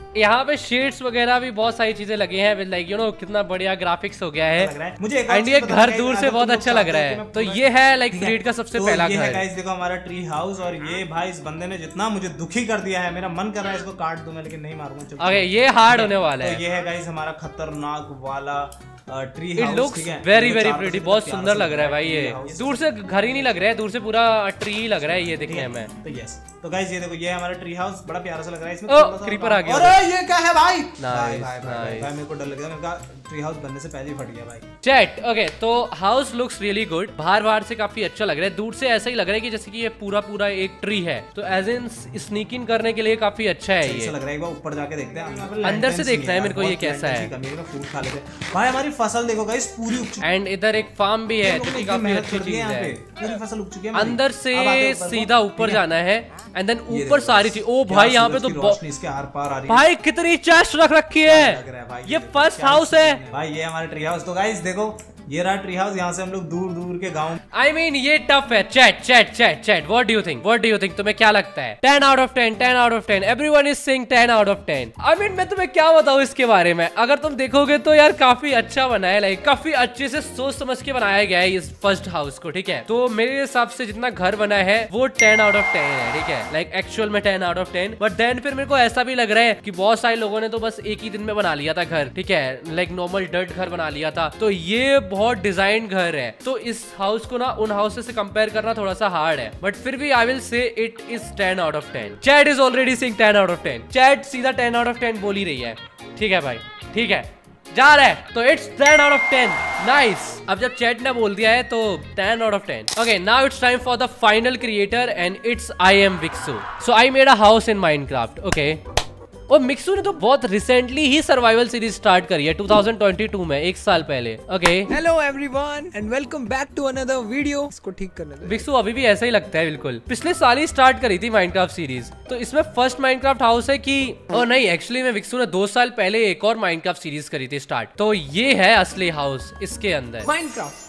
यहाँ पे शेड्स वगैरह भी बहुत सारी चीजें लगी हैं, लाइक यू नो कितना बढ़िया ग्राफिक्स हो गया है। मुझे एंड ये घर दूर से बहुत अच्छा लग रहा है। तो ये है लाइक फ्रीड का सबसे पहला घर। ये गाइस देखो हमारा ट्री हाउस, और ये भाई इस बंदे ने जितना मुझे दुखी कर दिया है, मेरा मन कर रहा है इसको काट दूं मैं, लेकिन नहीं मारूंगा। ओके ये हार्ड होने वाला है। तो ये है गाइस हमारा खतरनाक वाला tree house. It looks very very pretty, बहुत सुंदर लग रहा है भाई। ये दूर से घर ही नहीं लग रहा है, दूर से पूरा ट्री लग रहा है ये देखने में। तो यस, तो गाइस ये देखो ये हमारा ट्री हाउस बड़ा प्यारा सा लग रहा है। इसमें ओ क्रीपर आ गया। अरे ये क्या है भाई? नाइस नाइस भाई, मेरे को डर लग रहा है, मेरा ट्री हाउस बनने से पहले ही फट गया भाई। चैट ओके, तो हाउस लुक्स रियली गुड। बाहर बाहर से काफी अच्छा लग रहा है, दूर से ऐसा ही लग रहा है कि जैसे कि ये पूरा पूरा एक ट्री है। तो एज इन स्नीक इन करने के लिए काफी अच्छा है ये। लग रहा है एक बार ऊपर जाके देखते हैं, अंदर से देखना है मेरे को ये कैसा है। फ्रूट खा लेते भाई। हमारी फसल देखो गाइस पूरी उग चुकी है, एंड इधर एक फार्म भी है जो कि काफी अच्छी चीज है। पूरी फसल उग चुकी है। अंदर से सीधा ऊपर जाना है एंड देन ऊपर सारी चीज। ओ भाई यहाँ पे तो इसके आर पार आ रही है भाई, कितनी चेस्ट रख रखी है। ये फर्स्ट हाउस है भाई, ये हमारा ट्री हाउस। तो गाइस देखो ये रहा ट्री हाउस, यहाँ से हम लोग दूर दूर के गांव। आई I मीन mean, ये टफ है। Chat chat chat chat what do you think what do you think तुम्हें क्या लगता है? Ten out of ten, ten out of ten, everyone is saying ten out of ten. I mean मैं तुम्हें क्या बताऊं इसके बारे में, अगर तुम देखोगे तो यार काफी अच्छा बना है, लाइक काफी अच्छे से सोच समझ के बनाया गया है इस फर्स्ट हाउस को, ठीक है। तो मेरे हिसाब से जितना घर बना है वो टेन आउट ऑफ टेन है, ठीक है, लाइक एक्चुअल में ten out of ten. But then फिर मेरे को ऐसा भी लग रहा है कि बहुत सारे लोगों ने तो बस एक ही दिन में बना लिया था घर, ठीक है, लाइक नॉर्मल डर्ट घर बना लिया था। तो ये बहुत डिजाइन घर है, तो इस हाउस को ना उन हाउसेस से कंपेयर करना थोड़ा सा हार्ड है। बट फिर भी I will say it is ten out of ten. Chat is already saying ten out of ten. Chat सीधा टेन आउट ऑफ टेन बोल ही रही है, ठीक है भाई, ठीक है, जा रहा है तो it's ten out of ten. Nice. अब जब चैट ने बोल दिया है तो ten out of ten. Okay now it's time for the final creator and it's I am विक्सू। So I made a house in Minecraft. Okay, और मिक्सू ने तो बहुत रिसेंटली ही सर्वाइवल सीरीज स्टार्ट करी है, टू थाउजेंड ट्वेंटी टू में, एक साल पहले। Okay hello everyone and welcome back to another video. इसको ठीक करने दो। मिक्सू अभी भी ऐसा ही लगता है बिल्कुल, पिछले साल ही स्टार्ट करी थी माइनक्राफ्ट सीरीज। तो इसमें फर्स्ट माइनक्राफ्ट हाउस है कि ओ नहीं, एक्चुअली में विक्सू ने दो साल पहले एक और माइनक्राफ्ट सीरीज करी थी स्टार्ट। तो ये है असली हाउस इसके अंदर। माइनक्राफ्ट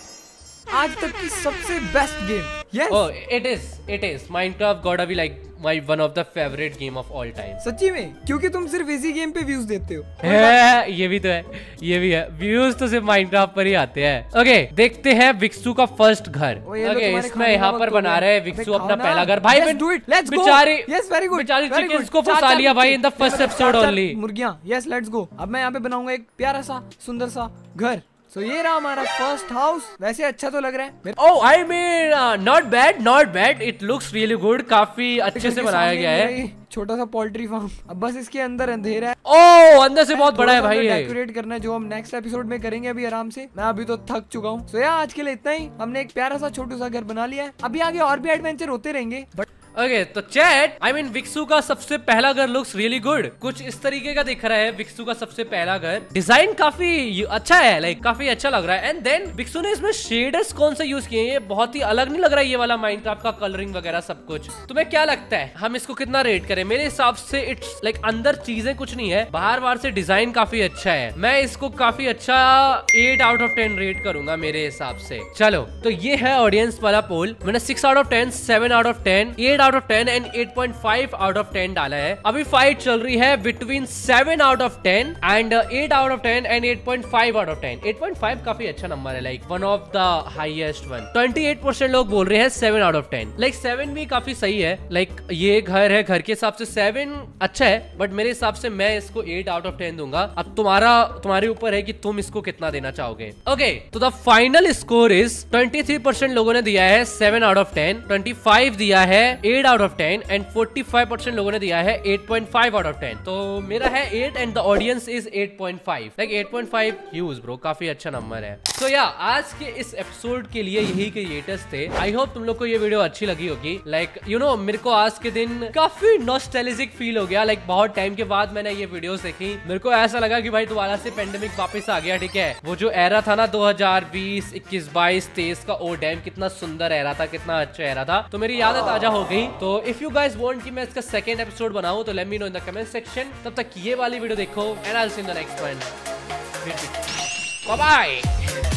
आज तक की सबसे best game. Yes oh it is it is Minecraft got be like my one of the favourite game of all time. सच्ची में, क्योंकि तुम सिर्फ इसी गेम पे व्यूज देते हो। है, ये भी तो है, ये भी है, व्यूज तो सिर्फ माइनक्राफ्ट पर ही आते हैं। ओके देखते हैं विक्सू का फर्स्ट घर। ओके इसमें यहाँ पर बना रहे हैं विक्सू अपना पहला घर। भाई बेचारी बेचारी चिकन्स को फंसा लिया भाई in the first episode only. मुर्गियां, यस लेट्स गो। अब मैं यहाँ पे बनाऊंगा एक प्यारा सा सुंदर सा घर। सो so, ये रहा हमारा फर्स्ट हाउस। वैसे अच्छा तो लग रहा है। Oh I mean not bad not bad, it looks really good, काफी अच्छे से बनाया गया है। छोटा सा पोल्ट्री फार्म। अब बस इसके अंदर अंधेरा है। ओह अंदर से बहुत बड़ा है भाई ये। डेकोरेट करना है जो हम नेक्स्ट एपिसोड में करेंगे अभी आराम से। मैं अभी तो थक चुका हूँ। सो यार आज के लिए इतना ही। हमने एक प्यारा सा छोटा सा घर बना लिया है, अभी आगे और भी एडवेंचर होते रहेंगे। बट ओके okay, तो चैट आई मीन विक्सू का सबसे पहला घर लुक्स रियली गुड। कुछ इस तरीके का दिख रहा है विक्सू का सबसे पहला घर। डिजाइन काफी अच्छा है, लाइक काफी अच्छा लग रहा है। एंड देन विक्सू ने इसमें शेडर्स कौन से यूज किए हैं, ये बहुत ही अलग नहीं लग रहा है ये वाला माइनक्राफ्ट का कलरिंग वगैरह सब कुछ। तुम्हें क्या लगता है हम इसको कितना रेट करें? मेरे हिसाब से इट्स लाइक अंदर चीजें कुछ नहीं है, बाहर बाहर से डिजाइन काफी अच्छा है। मैं इसको काफी अच्छा eight out of ten rate करूंगा मेरे हिसाब से। चलो तो ये है ऑडियंस वाला पोल। मैंने six out of ten, seven out of ten, eight out of ten and eight point five out of ten डाला है। अभी फाइट चल रही है between seven out of ten and eight out of ten and eight point five out of ten. Eight point five काफी अच्छा number है, like one of the highest one. Twenty eight percent लोग बोल रहे हैं seven out of ten, like seven भी काफी सही है। लाइक ये घर है, घर के हिसाब से सेवन अच्छा है, बट मेरे हिसाब से मैं इसको एट आउट ऑफ टेन दूंगा। अब तुम्हारा तुम्हारे ऊपर है कि तुम इसको कितना देना चाहोगे। ओके तो the final score is twenty three percent लोगों ने दिया है seven out of ten, twenty five दिया है eight out of ten and forty five percent लोगों ने दिया है eight point five out of ten. तो मेरा है eight and the audience is eight point five. Like eight point five huge bro, काफी अच्छा नंबर है। तो या आज के इस एपिसोड के लिए यही क्रिएटर्स थे। आई होप तुम लोग को ये वीडियो अच्छी लगी होगी। लाइक यू नो मेरे को आज के दिन काफी नॉस्टैल्जिक फील हो गया। लाइक बहुत टाइम के बाद मैंने ये वीडियोस देखी, मेरे को ऐसा लगा कि भाई दोबारा से पेंडेमिक वापस आ गया, ठीक है। वो जो एरा था ना दो हजार बीस, इक्कीस, बाईस, तेईस का, ओ डैम कितना सुंदर एरा था, कितना अच्छा एरा था। तो मेरी यादें ताजा हो गई। तो इफ यू गाइस वांट कि मैं इसका सेकंड एपिसोड बनाऊं तो let me know in the comment section. तब तक ये वाली वीडियो देखो and I will see in the next one. Bye bye.